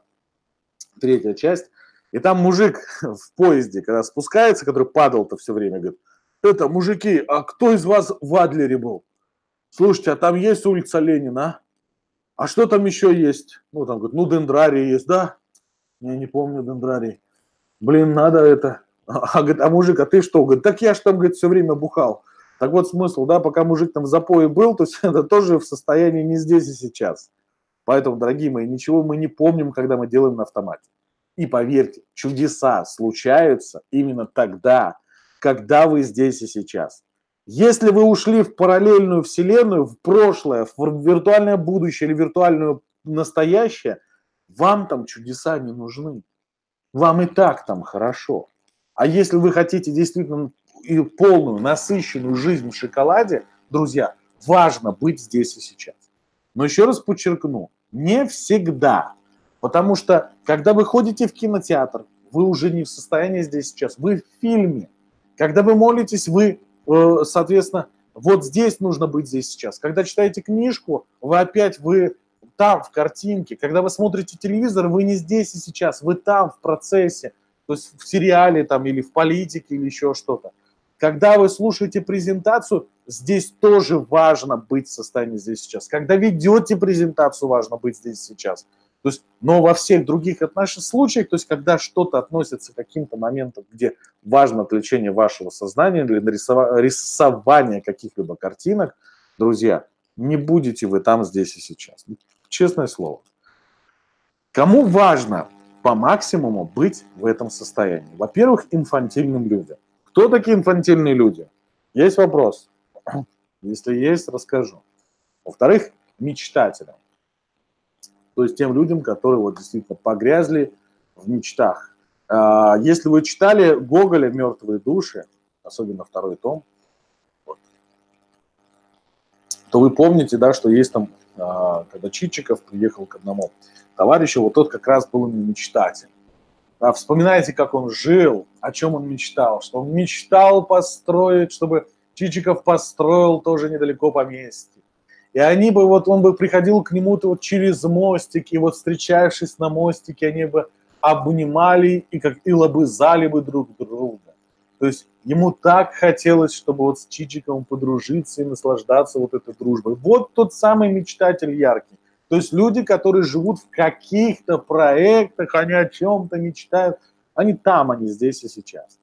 третья часть, и там мужик в поезде, когда спускается, который падал-то все время, говорит, это, мужики, а кто из вас в Адлере был? Слушайте, а там есть улица Ленина, а? А что там еще есть? Ну, там, говорит, ну, дендрарий есть, да? Я не помню дендрарий. Блин, надо это. А, говорит, а мужик, а ты что? Говорит, так я ж там, говорит, все время бухал. Так вот смысл, да, пока мужик там в запое был, то есть это тоже в состоянии не здесь и сейчас. Поэтому, дорогие мои, ничего мы не помним, когда мы делаем на автомате. И поверьте, чудеса случаются именно тогда, когда вы здесь и сейчас. Если вы ушли в параллельную вселенную, в прошлое, в виртуальное будущее или виртуальное настоящее, вам там чудеса не нужны. Вам и так там хорошо. А если вы хотите действительно полную, насыщенную жизнь в шоколаде, друзья, важно быть здесь и сейчас. Но еще раз подчеркну, не всегда. Потому что, когда вы ходите в кинотеатр, вы уже не в состоянии здесь сейчас, вы в фильме. Когда вы молитесь, вы, соответственно, вот здесь нужно быть здесь сейчас. Когда читаете книжку, вы опять, вы там, в картинке. Когда вы смотрите телевизор, вы не здесь и сейчас, вы там, в процессе. То есть в сериале там, или в политике, или еще что-то. Когда вы слушаете презентацию, здесь тоже важно быть в состоянии здесь и сейчас. Когда ведете презентацию, важно быть здесь и сейчас. То есть, но во всех других отношениях, случаях, то есть когда что-то относится к каким-то моментам, где важно отвлечение вашего сознания для рисования каких-либо картинок, друзья, не будете вы там здесь и сейчас. Честное слово. Кому важно по максимуму быть в этом состоянии? Во-первых, инфантильным людям. Кто такие инфантильные люди? Есть вопрос? Если есть, расскажу. Во-вторых, мечтателям. То есть тем людям, которые вот действительно погрязли в мечтах. Если вы читали Гоголя «Мертвые души», особенно второй том, вот, то вы помните, да, что есть там, когда Чичиков приехал к одному товарищу, вот тот как раз был мечтатель. Вспоминайте, как он жил, о чем он мечтал, что он мечтал построить, чтобы Чичиков построил тоже недалеко поместье. И они бы, вот он бы приходил к нему-то вот через мостик, и вот встречавшись на мостике, они бы обнимали и как и лобызали бы друг друга. То есть ему так хотелось, чтобы вот с Чичиковым подружиться и наслаждаться вот этой дружбой. Вот тот самый мечтатель яркий. То есть люди, которые живут в каких-то проектах, они о чем-то мечтают, они там, они здесь и сейчас.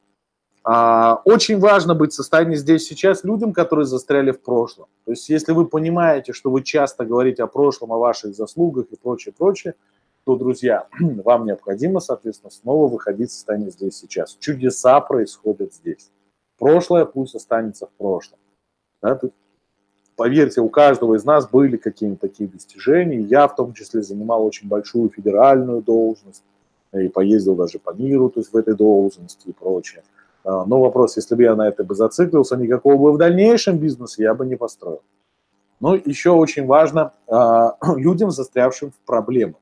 А, очень важно быть в состоянии здесь и сейчас людям, которые застряли в прошлом. То есть если вы понимаете, что вы часто говорите о прошлом, о ваших заслугах и прочее, прочее, то, друзья, вам необходимо, соответственно, снова выходить в состояние здесь и сейчас. Чудеса происходят здесь. Прошлое пусть останется в прошлом. Да? Поверьте, у каждого из нас были какие-то такие достижения. Я в том числе занимал очень большую федеральную должность и поездил даже по миру, то есть в этой должности и прочее. Но вопрос, если бы я на это бы зациклился, никакого бы в дальнейшем бизнеса я бы не построил. Но еще очень важно людям, застрявшим в проблемах.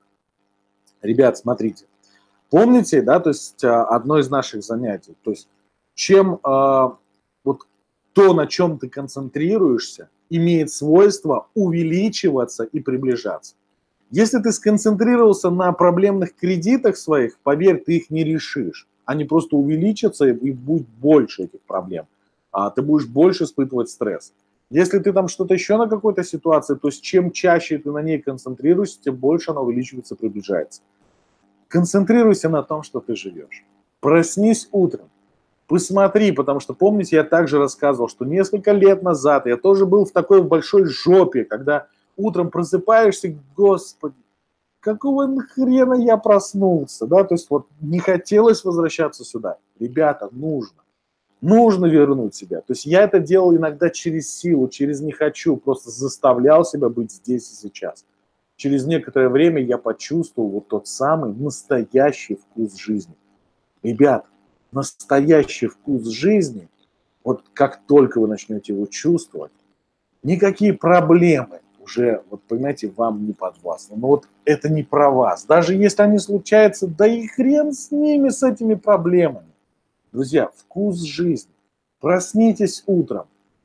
Ребят, смотрите, помните, да, то есть одно из наших занятий, то есть чем вот то, на чем ты концентрируешься, имеет свойство увеличиваться и приближаться. Если ты сконцентрировался на проблемных кредитах своих, поверь, ты их не решишь. Они просто увеличатся и будет больше этих проблем. А ты будешь больше испытывать стресс. Если ты там что-то еще на какой-то ситуации, то есть чем чаще ты на ней концентрируешься, тем больше она увеличивается, приближается. Концентрируйся на том, что ты живешь. Проснись утром. Посмотри, потому что, помните, я также рассказывал, что несколько лет назад я тоже был в такой большой жопе, когда утром просыпаешься, господи, какого хрена я проснулся, да, то есть вот не хотелось возвращаться сюда. Ребята, нужно, нужно вернуть себя. То есть я это делал иногда через силу, через не хочу, просто заставлял себя быть здесь и сейчас. Через некоторое время я почувствовал вот тот самый настоящий вкус жизни. Ребят, настоящий вкус жизни, вот как только вы начнете его чувствовать, никакие проблемы уже, вот понимаете, вам не подвластны. Но вот это не про вас. Даже если они случаются, да и хрен с ними, с этими проблемами. Друзья, вкус жизни. Проснитесь утром,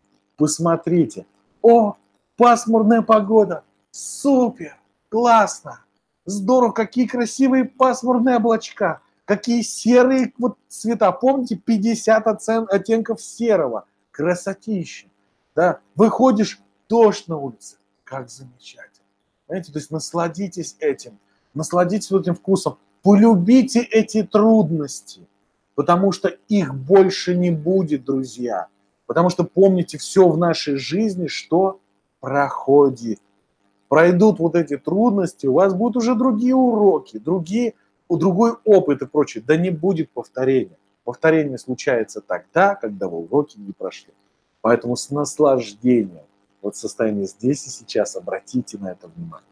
посмотрите. О, пасмурная погода. Супер, классно, здорово, какие красивые пасмурные облачка. Какие серые вот цвета. Помните, пятьдесят оттенков серого. Красотища. Да? Выходишь, дождь на улице. Как замечательно. Понимаете, то есть насладитесь этим. Насладитесь этим вкусом. Полюбите эти трудности. Потому что их больше не будет, друзья. Потому что помните, все в нашей жизни, что проходит. Пройдут вот эти трудности, у вас будут уже другие уроки, другие другой опыт и прочее, да не будет повторения. Повторение случается тогда, когда вы уроки не прошли. Поэтому с наслаждением, вот состояние здесь и сейчас, обратите на это внимание.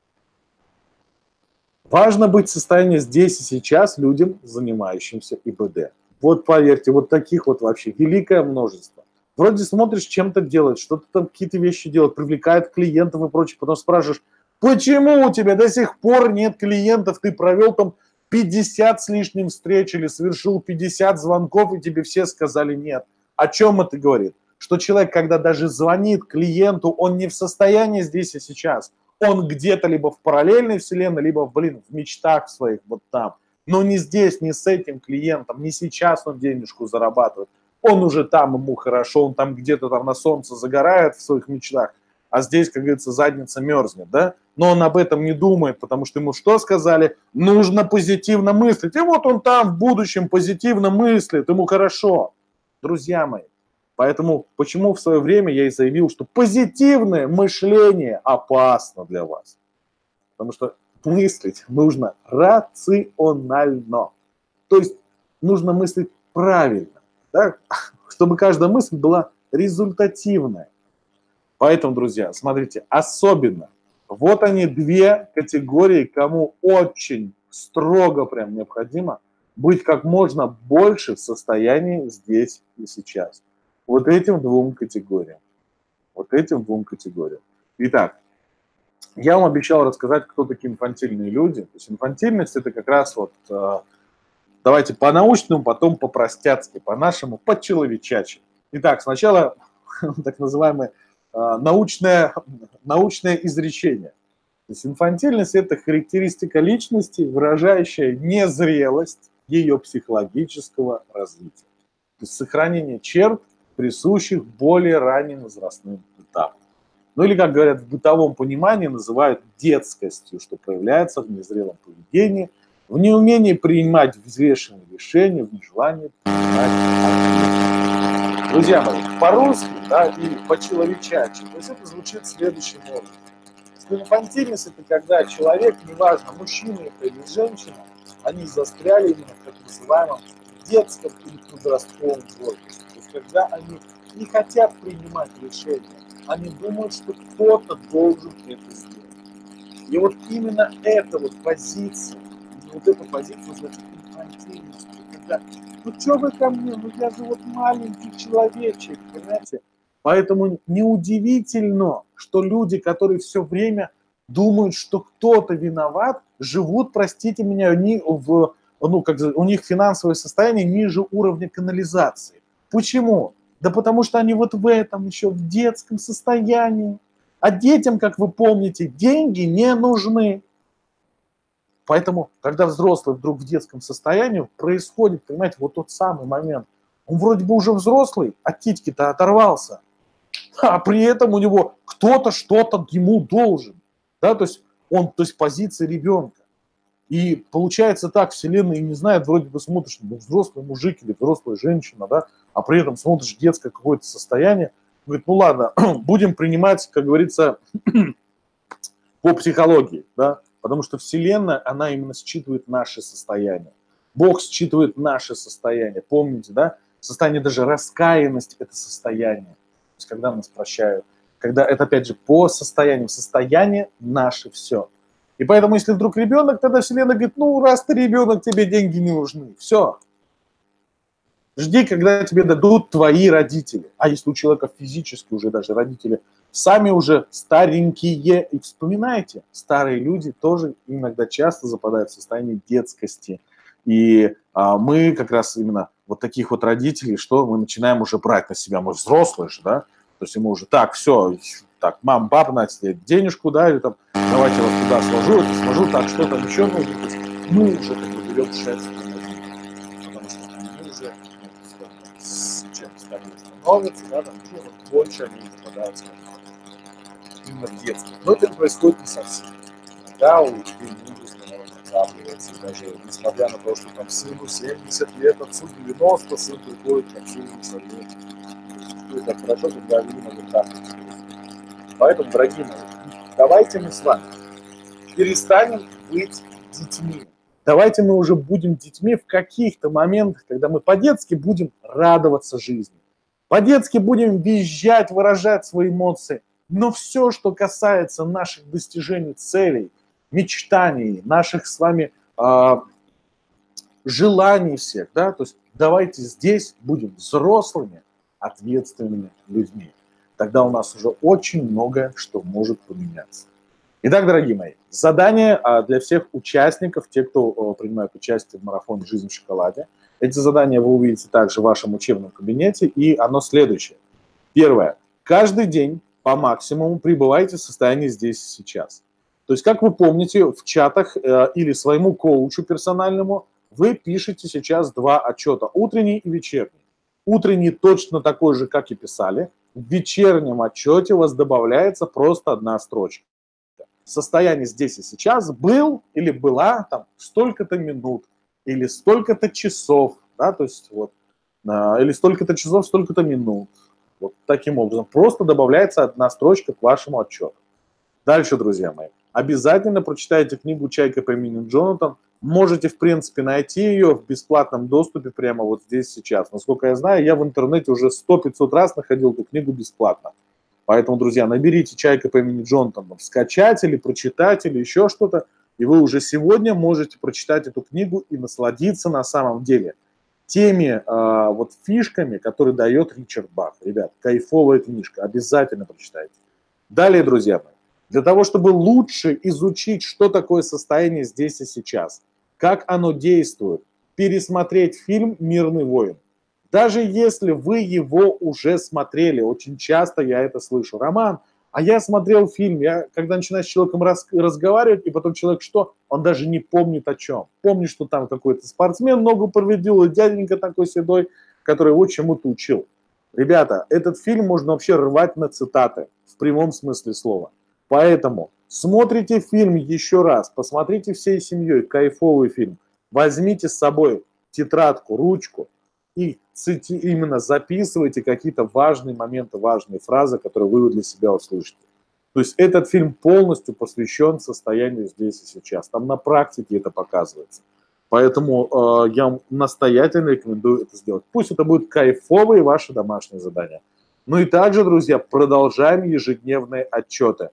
Важно быть в состоянии здесь и сейчас людям, занимающимся ИБД. Вот поверьте, вот таких вот вообще великое множество. Вроде смотришь, чем-то делает, что-то там какие-то вещи делает, привлекает клиентов и прочее, потом спрашиваешь, почему у тебя до сих пор нет клиентов, ты провел там пятьдесят с лишним встреч или совершил пятьдесят звонков, и тебе все сказали нет. О чем это говорит? Что человек, когда даже звонит клиенту, он не в состоянии здесь и сейчас. Он где-то либо в параллельной вселенной, либо, блин, в мечтах своих вот там. Но не здесь, не с этим клиентом, не сейчас он денежку зарабатывает. Он уже там, ему хорошо, он там где-то там на солнце загорает в своих мечтах, а здесь, как говорится, задница мерзнет, да? Но он об этом не думает, потому что ему что сказали? Нужно позитивно мыслить. И вот он там в будущем позитивно мыслит, ему хорошо. Друзья мои, поэтому почему в свое время я и заявил, что позитивное мышление опасно для вас. Потому что мыслить нужно рационально. То есть нужно мыслить правильно, да? Чтобы каждая мысль была результативная. Поэтому, друзья, смотрите, особенно, вот они две категории, кому очень строго прям необходимо быть как можно больше в состоянии здесь и сейчас. Вот этим двум категориям. Вот этим двум категориям. Итак, я вам обещал рассказать, кто такие инфантильные люди. То есть инфантильность – это как раз вот давайте по-научному, потом по-простяцки, по-нашему, по-человечачьи. Итак, сначала так называемое э, научное, научное изречение. То есть инфантильность – это характеристика личности, выражающая незрелость ее психологического развития. То есть сохранение черт, присущих более ранним возрастным этапам. Ну или, как говорят в бытовом понимании, называют детскостью, что проявляется в незрелом поведении, в неумении принимать взвешенные решения, в нежелании принимать ответственность. Друзья мои, по-русски, да, или по-человечачьи, то есть это звучит следующим образом. Инфантильность – это когда человек, неважно, мужчина это или женщина, они застряли именно в так называемом детском или подростковом возрасте. То есть когда они не хотят принимать решения, они думают, что кто-то должен это сделать. И вот именно эта вот позиция, вот эта позиция называется инфантильностью. Когда, ну что вы ко мне, ну я же вот маленький человечек, понимаете? Поэтому неудивительно, что люди, которые все время думают, что кто-то виноват, живут, простите меня, они в, ну, как, у них финансовое состояние ниже уровня канализации. Почему? Да потому что они вот в этом еще, в детском состоянии. А детям, как вы помните, деньги не нужны. Поэтому, когда взрослый вдруг в детском состоянии, происходит, понимаете, вот тот самый момент. Он вроде бы уже взрослый, от титьки-то оторвался. А при этом у него кто-то что-то ему должен. Да, то есть он, то есть позиция ребенка. И получается так, вселенная не знает, вроде бы смотришь, ну, взрослый мужик или взрослая женщина, да, а при этом смотришь детское какое-то состояние. Говорит, ну ладно, будем принимать, как говорится, по психологии, да, потому что вселенная, она именно считывает наше состояние. Бог считывает наше состояние. Помните, да, состояние даже раскаянность – это состояние. То есть, когда нас прощают, когда это, опять же, по состоянию, состояние наше все. И поэтому, если вдруг ребенок, тогда вселенная говорит, ну, раз ты ребенок, тебе деньги не нужны. Все. Жди, когда тебе дадут твои родители. А если у человека физически уже даже родители сами уже старенькие, и вспоминайте, старые люди тоже иногда часто западают в состояние детскости. И а, мы как раз именно вот таких вот родителей, что мы начинаем уже брать на себя, мы взрослые же, да, то есть мы уже так, все, так, мам, папа, на тебе денежку, да, или там, давайте я вас туда сложу, это сложу, так, что там еще нужно, то есть мы уже как бы берем шерсть, потому что они уже, ну, с чем старее становятся, да, там, ну, вот больше они западают, именно в детстве. Но это происходит не совсем. Да, у людей мудрость, наверное, накапливается. И даже несмотря на то, что там сыну семьдесят лет, отцу девяносто, сын приходит к отцу лет. Это хорошо, когда именно вот так. Поэтому, дорогие мои, давайте мы с вами перестанем быть детьми. Давайте мы уже будем детьми в каких-то моментах, когда мы по-детски будем радоваться жизни. По-детски будем визжать, выражать свои эмоции. Но все, что касается наших достижений целей, мечтаний, наших с вами э, желаний всех, да, то есть давайте здесь будем взрослыми, ответственными людьми. Тогда у нас уже очень многое что может поменяться. Итак, дорогие мои, задание для всех участников, те, кто принимает участие в марафоне «Жизнь в шоколаде». Эти задания вы увидите также в вашем учебном кабинете, и оно следующее. Первое. Каждый день по максимуму пребывайте в состоянии здесь и сейчас. То есть, как вы помните, в чатах э, или своему коучу персональному вы пишете сейчас два отчета, утренний и вечерний. Утренний точно такой же, как и писали. В вечернем отчете у вас добавляется просто одна строчка. Состояние здесь и сейчас был или была там столько-то минут или столько-то часов, да, то есть вот, э, или столько-то часов, столько-то минут. Вот таким образом. Просто добавляется одна строчка к вашему отчету. Дальше, друзья мои, обязательно прочитайте книгу «Чайка по имени Джонатан». Можете, в принципе, найти ее в бесплатном доступе прямо вот здесь сейчас. Насколько я знаю, я в интернете уже сто-пятьсот раз находил эту книгу бесплатно. Поэтому, друзья, наберите «Чайка по имени Джонатан», скачать или прочитать или еще что-то, и вы уже сегодня можете прочитать эту книгу и насладиться на самом деле теми э, вот фишками, которые дает Ричард Бах. Ребят, кайфовая книжка, обязательно прочитайте. Далее, друзья мои, для того, чтобы лучше изучить, что такое состояние здесь и сейчас, как оно действует, пересмотреть фильм «Мирный воин». Даже если вы его уже смотрели, очень часто я это слышу. Роман, а я смотрел фильм, я, когда начинаешь с человеком раз, разговаривать, и потом человек что? Он даже не помнит о чем. Помнит, что там какой-то спортсмен ногу повредил, и дяденька такой седой, который его чему-то учил. Ребята, этот фильм можно вообще рвать на цитаты, в прямом смысле слова. Поэтому смотрите фильм еще раз, посмотрите всей семьей, кайфовый фильм. Возьмите с собой тетрадку, ручку, и именно записывайте какие-то важные моменты, важные фразы, которые вы для себя услышите. То есть этот фильм полностью посвящен состоянию здесь и сейчас. Там на практике это показывается. Поэтому э, я настоятельно рекомендую это сделать. Пусть это будут кайфовые ваши домашние задания. Ну и также, друзья, продолжаем ежедневные отчеты.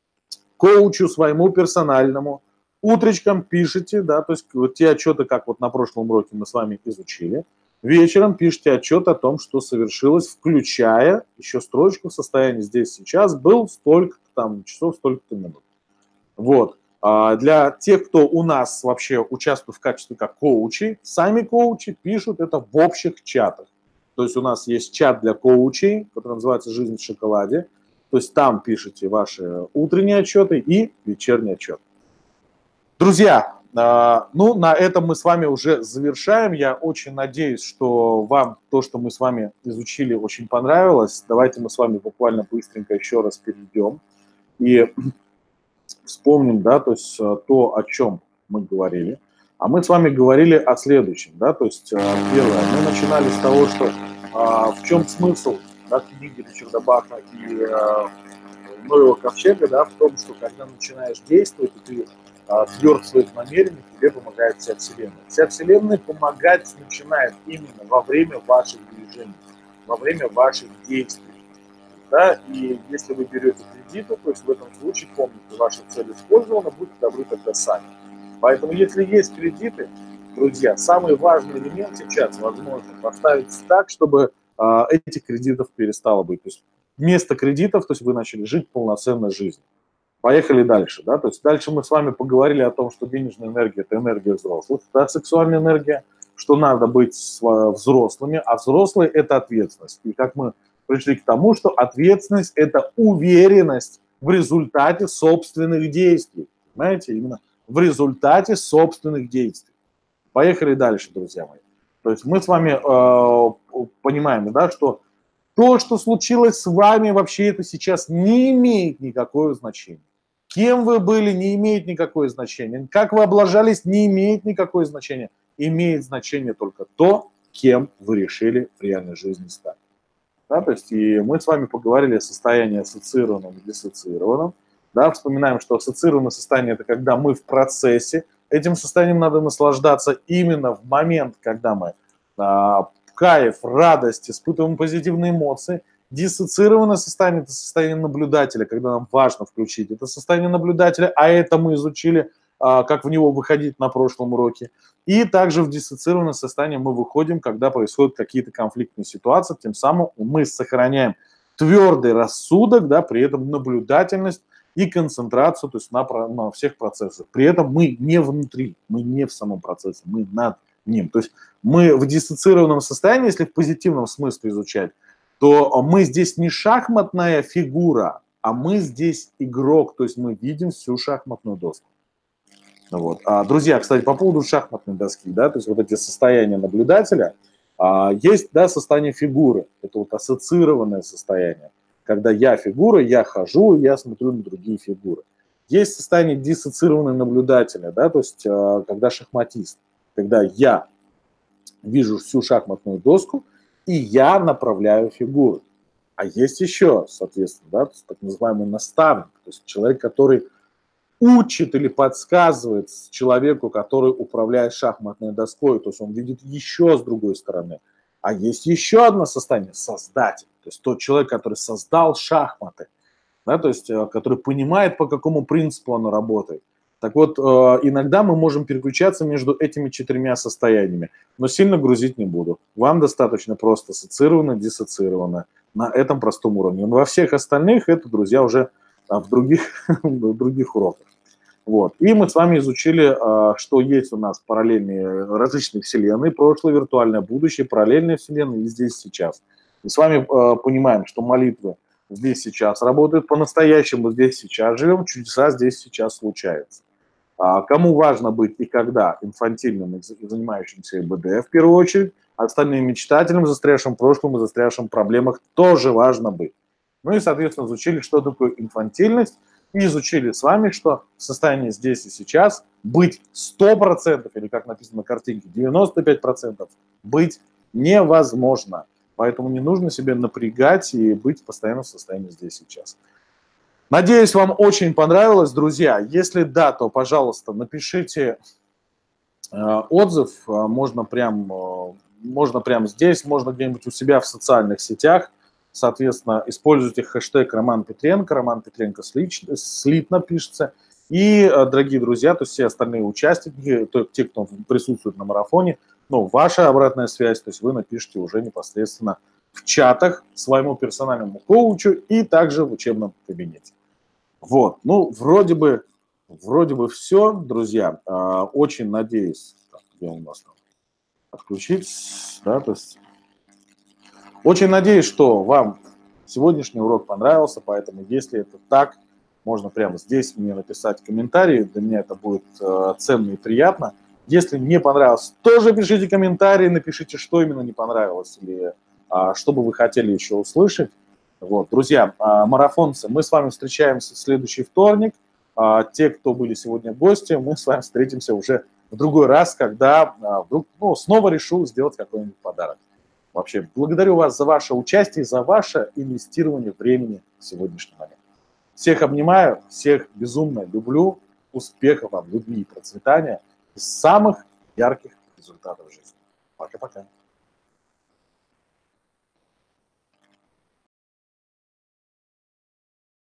Коучу своему персональному утречком пишите, да, то есть вот те отчеты, как вот на прошлом уроке мы с вами изучили. Вечером пишите отчет о том, что совершилось, включая еще строчку в состоянии здесь сейчас, был столько-то там часов, столько-то минут. Вот. А для тех, кто у нас вообще участвует в качестве как коучей, сами коучи пишут это в общих чатах. То есть у нас есть чат для коучей, который называется «Жизнь в шоколаде». То есть там пишите ваши утренние отчеты и вечерний отчет. Друзья, ну, на этом мы с вами уже завершаем. Я очень надеюсь, что вам то, что мы с вами изучили, очень понравилось. Давайте мы с вами буквально быстренько еще раз перейдем и вспомним, да, то есть то, о чем мы говорили. А мы с вами говорили о следующем, да, то есть первое, мы начинали с того, что в чем смысл, да, книги Ричарда Баха и Ноева ковчега, да, в том, что когда начинаешь действовать, ты тверд в своих намерениях, тебе помогает вся Вселенная. Вся Вселенная помогать начинает именно во время ваших движений, во время ваших действий. Да? И если вы берете кредиты, то есть в этом случае, помните, ваша цель использована, будьте добры тогда сами. Поэтому если есть кредиты, друзья, самый важный элемент сейчас, возможно, поставить так, чтобы а, этих кредитов перестало быть. То есть вместо кредитов, то есть вы начали жить полноценной жизнью. Поехали дальше, да, то есть дальше мы с вами поговорили о том, что денежная энергия – это энергия взрослых, да, сексуальная энергия, что надо быть взрослыми, а взрослые – это ответственность. И как мы пришли к тому, что ответственность – это уверенность в результате собственных действий, понимаете, именно в результате собственных действий. Поехали дальше, друзья мои. То есть мы с вами э, понимаем, да, что то, что случилось с вами, вообще это сейчас не имеет никакого значения. Кем вы были, не имеет никакого значения. Как вы облажались, не имеет никакого значения. Имеет значение только то, кем вы решили в реальной жизни стать. Да, то есть и мы с вами поговорили о состоянии ассоциированном и диссоциированном. Да, вспоминаем, что ассоциированное состояние – это когда мы в процессе. Этим состоянием надо наслаждаться именно в момент, когда мы а, кайф, радость, испытываем позитивные эмоции. Диссоциированное состояние – это состояние наблюдателя, когда нам важно включить это состояние наблюдателя, а это мы изучили, как в него выходить на прошлом уроке. И также в диссоциированное состояние мы выходим, когда происходят какие-то конфликтные ситуации, тем самым мы сохраняем твердый рассудок, да, при этом наблюдательность и концентрацию, то есть на, на всех процессах. При этом мы не внутри, мы не в самом процессе, мы над ним. То есть мы в диссоциированном состоянии, если в позитивном смысле изучать, то мы здесь не шахматная фигура, а мы здесь игрок, то есть мы видим всю шахматную доску. Вот. А, друзья, кстати, по поводу шахматной доски, да, то есть вот эти состояния наблюдателя, а, есть, да, состояние фигуры, это вот ассоциированное состояние, когда я фигура, я хожу, я смотрю на другие фигуры. Есть состояние диссоциированного наблюдателя, да, то есть а, когда шахматист, когда я вижу всю шахматную доску, и я направляю фигуры. А есть еще, соответственно, да, так называемый наставник, то есть человек, который учит или подсказывает человеку, который управляет шахматной доской, то есть он видит еще с другой стороны. А есть еще одно состояние – создатель, то есть тот человек, который создал шахматы, да, то есть который понимает, по какому принципу оно работает. Так вот, иногда мы можем переключаться между этими четырьмя состояниями, но сильно грузить не буду. Вам достаточно просто ассоциировано, диссоциировано на этом простом уровне. Но во всех остальных это, друзья, уже в других, в других уроках. Вот. И мы с вами изучили, что есть у нас параллельные различные вселенные, прошлое, виртуальное будущее, параллельные вселенные и здесь сейчас. Мы с вами понимаем, что молитвы здесь сейчас работают, по-настоящему здесь сейчас живем, чудеса здесь сейчас случаются. А кому важно быть и когда инфантильным и занимающимся ИБД в первую очередь, остальным мечтателям, застрявшим в прошлом и застрявшим в проблемах тоже важно быть. Ну и, соответственно, изучили, что такое инфантильность, и изучили с вами, что в состоянии здесь и сейчас быть сто процентов, или как написано на картинке, девяносто пять процентов быть невозможно. Поэтому не нужно себе напрягать и быть постоянно в состоянии здесь и сейчас. Надеюсь, вам очень понравилось, друзья. Если да, то, пожалуйста, напишите э, отзыв. Можно прям, э, можно прям здесь, можно где-нибудь у себя в социальных сетях. Соответственно, используйте хэштег Роман Петренко. Роман Петренко слитно пишется. И, э, дорогие друзья, то есть все остальные участники, то, те, кто присутствует на марафоне, ну, ваша обратная связь, то есть вы напишите уже непосредственно в чатах своему персональному коучу и также в учебном кабинете. Вот, ну, вроде бы, вроде бы все, друзья. А, очень надеюсь, так, где у нас там отключить, да, то есть очень надеюсь, что вам сегодняшний урок понравился, поэтому если это так, можно прямо здесь мне написать комментарий, для меня это будет э, ценно и приятно. Если не понравилось, тоже пишите комментарии, напишите, что именно не понравилось или а, что бы вы хотели еще услышать. Вот, друзья, марафонцы, мы с вами встречаемся в следующий вторник. Те, кто были сегодня гости, мы с вами встретимся уже в другой раз, когда вдруг, ну, снова решу сделать какой-нибудь подарок. Вообще, благодарю вас за ваше участие, за ваше инвестирование времени в сегодняшний момент. Всех обнимаю, всех безумно люблю. Успехов вам, любви и процветания и самых ярких результатов жизни. Пока-пока.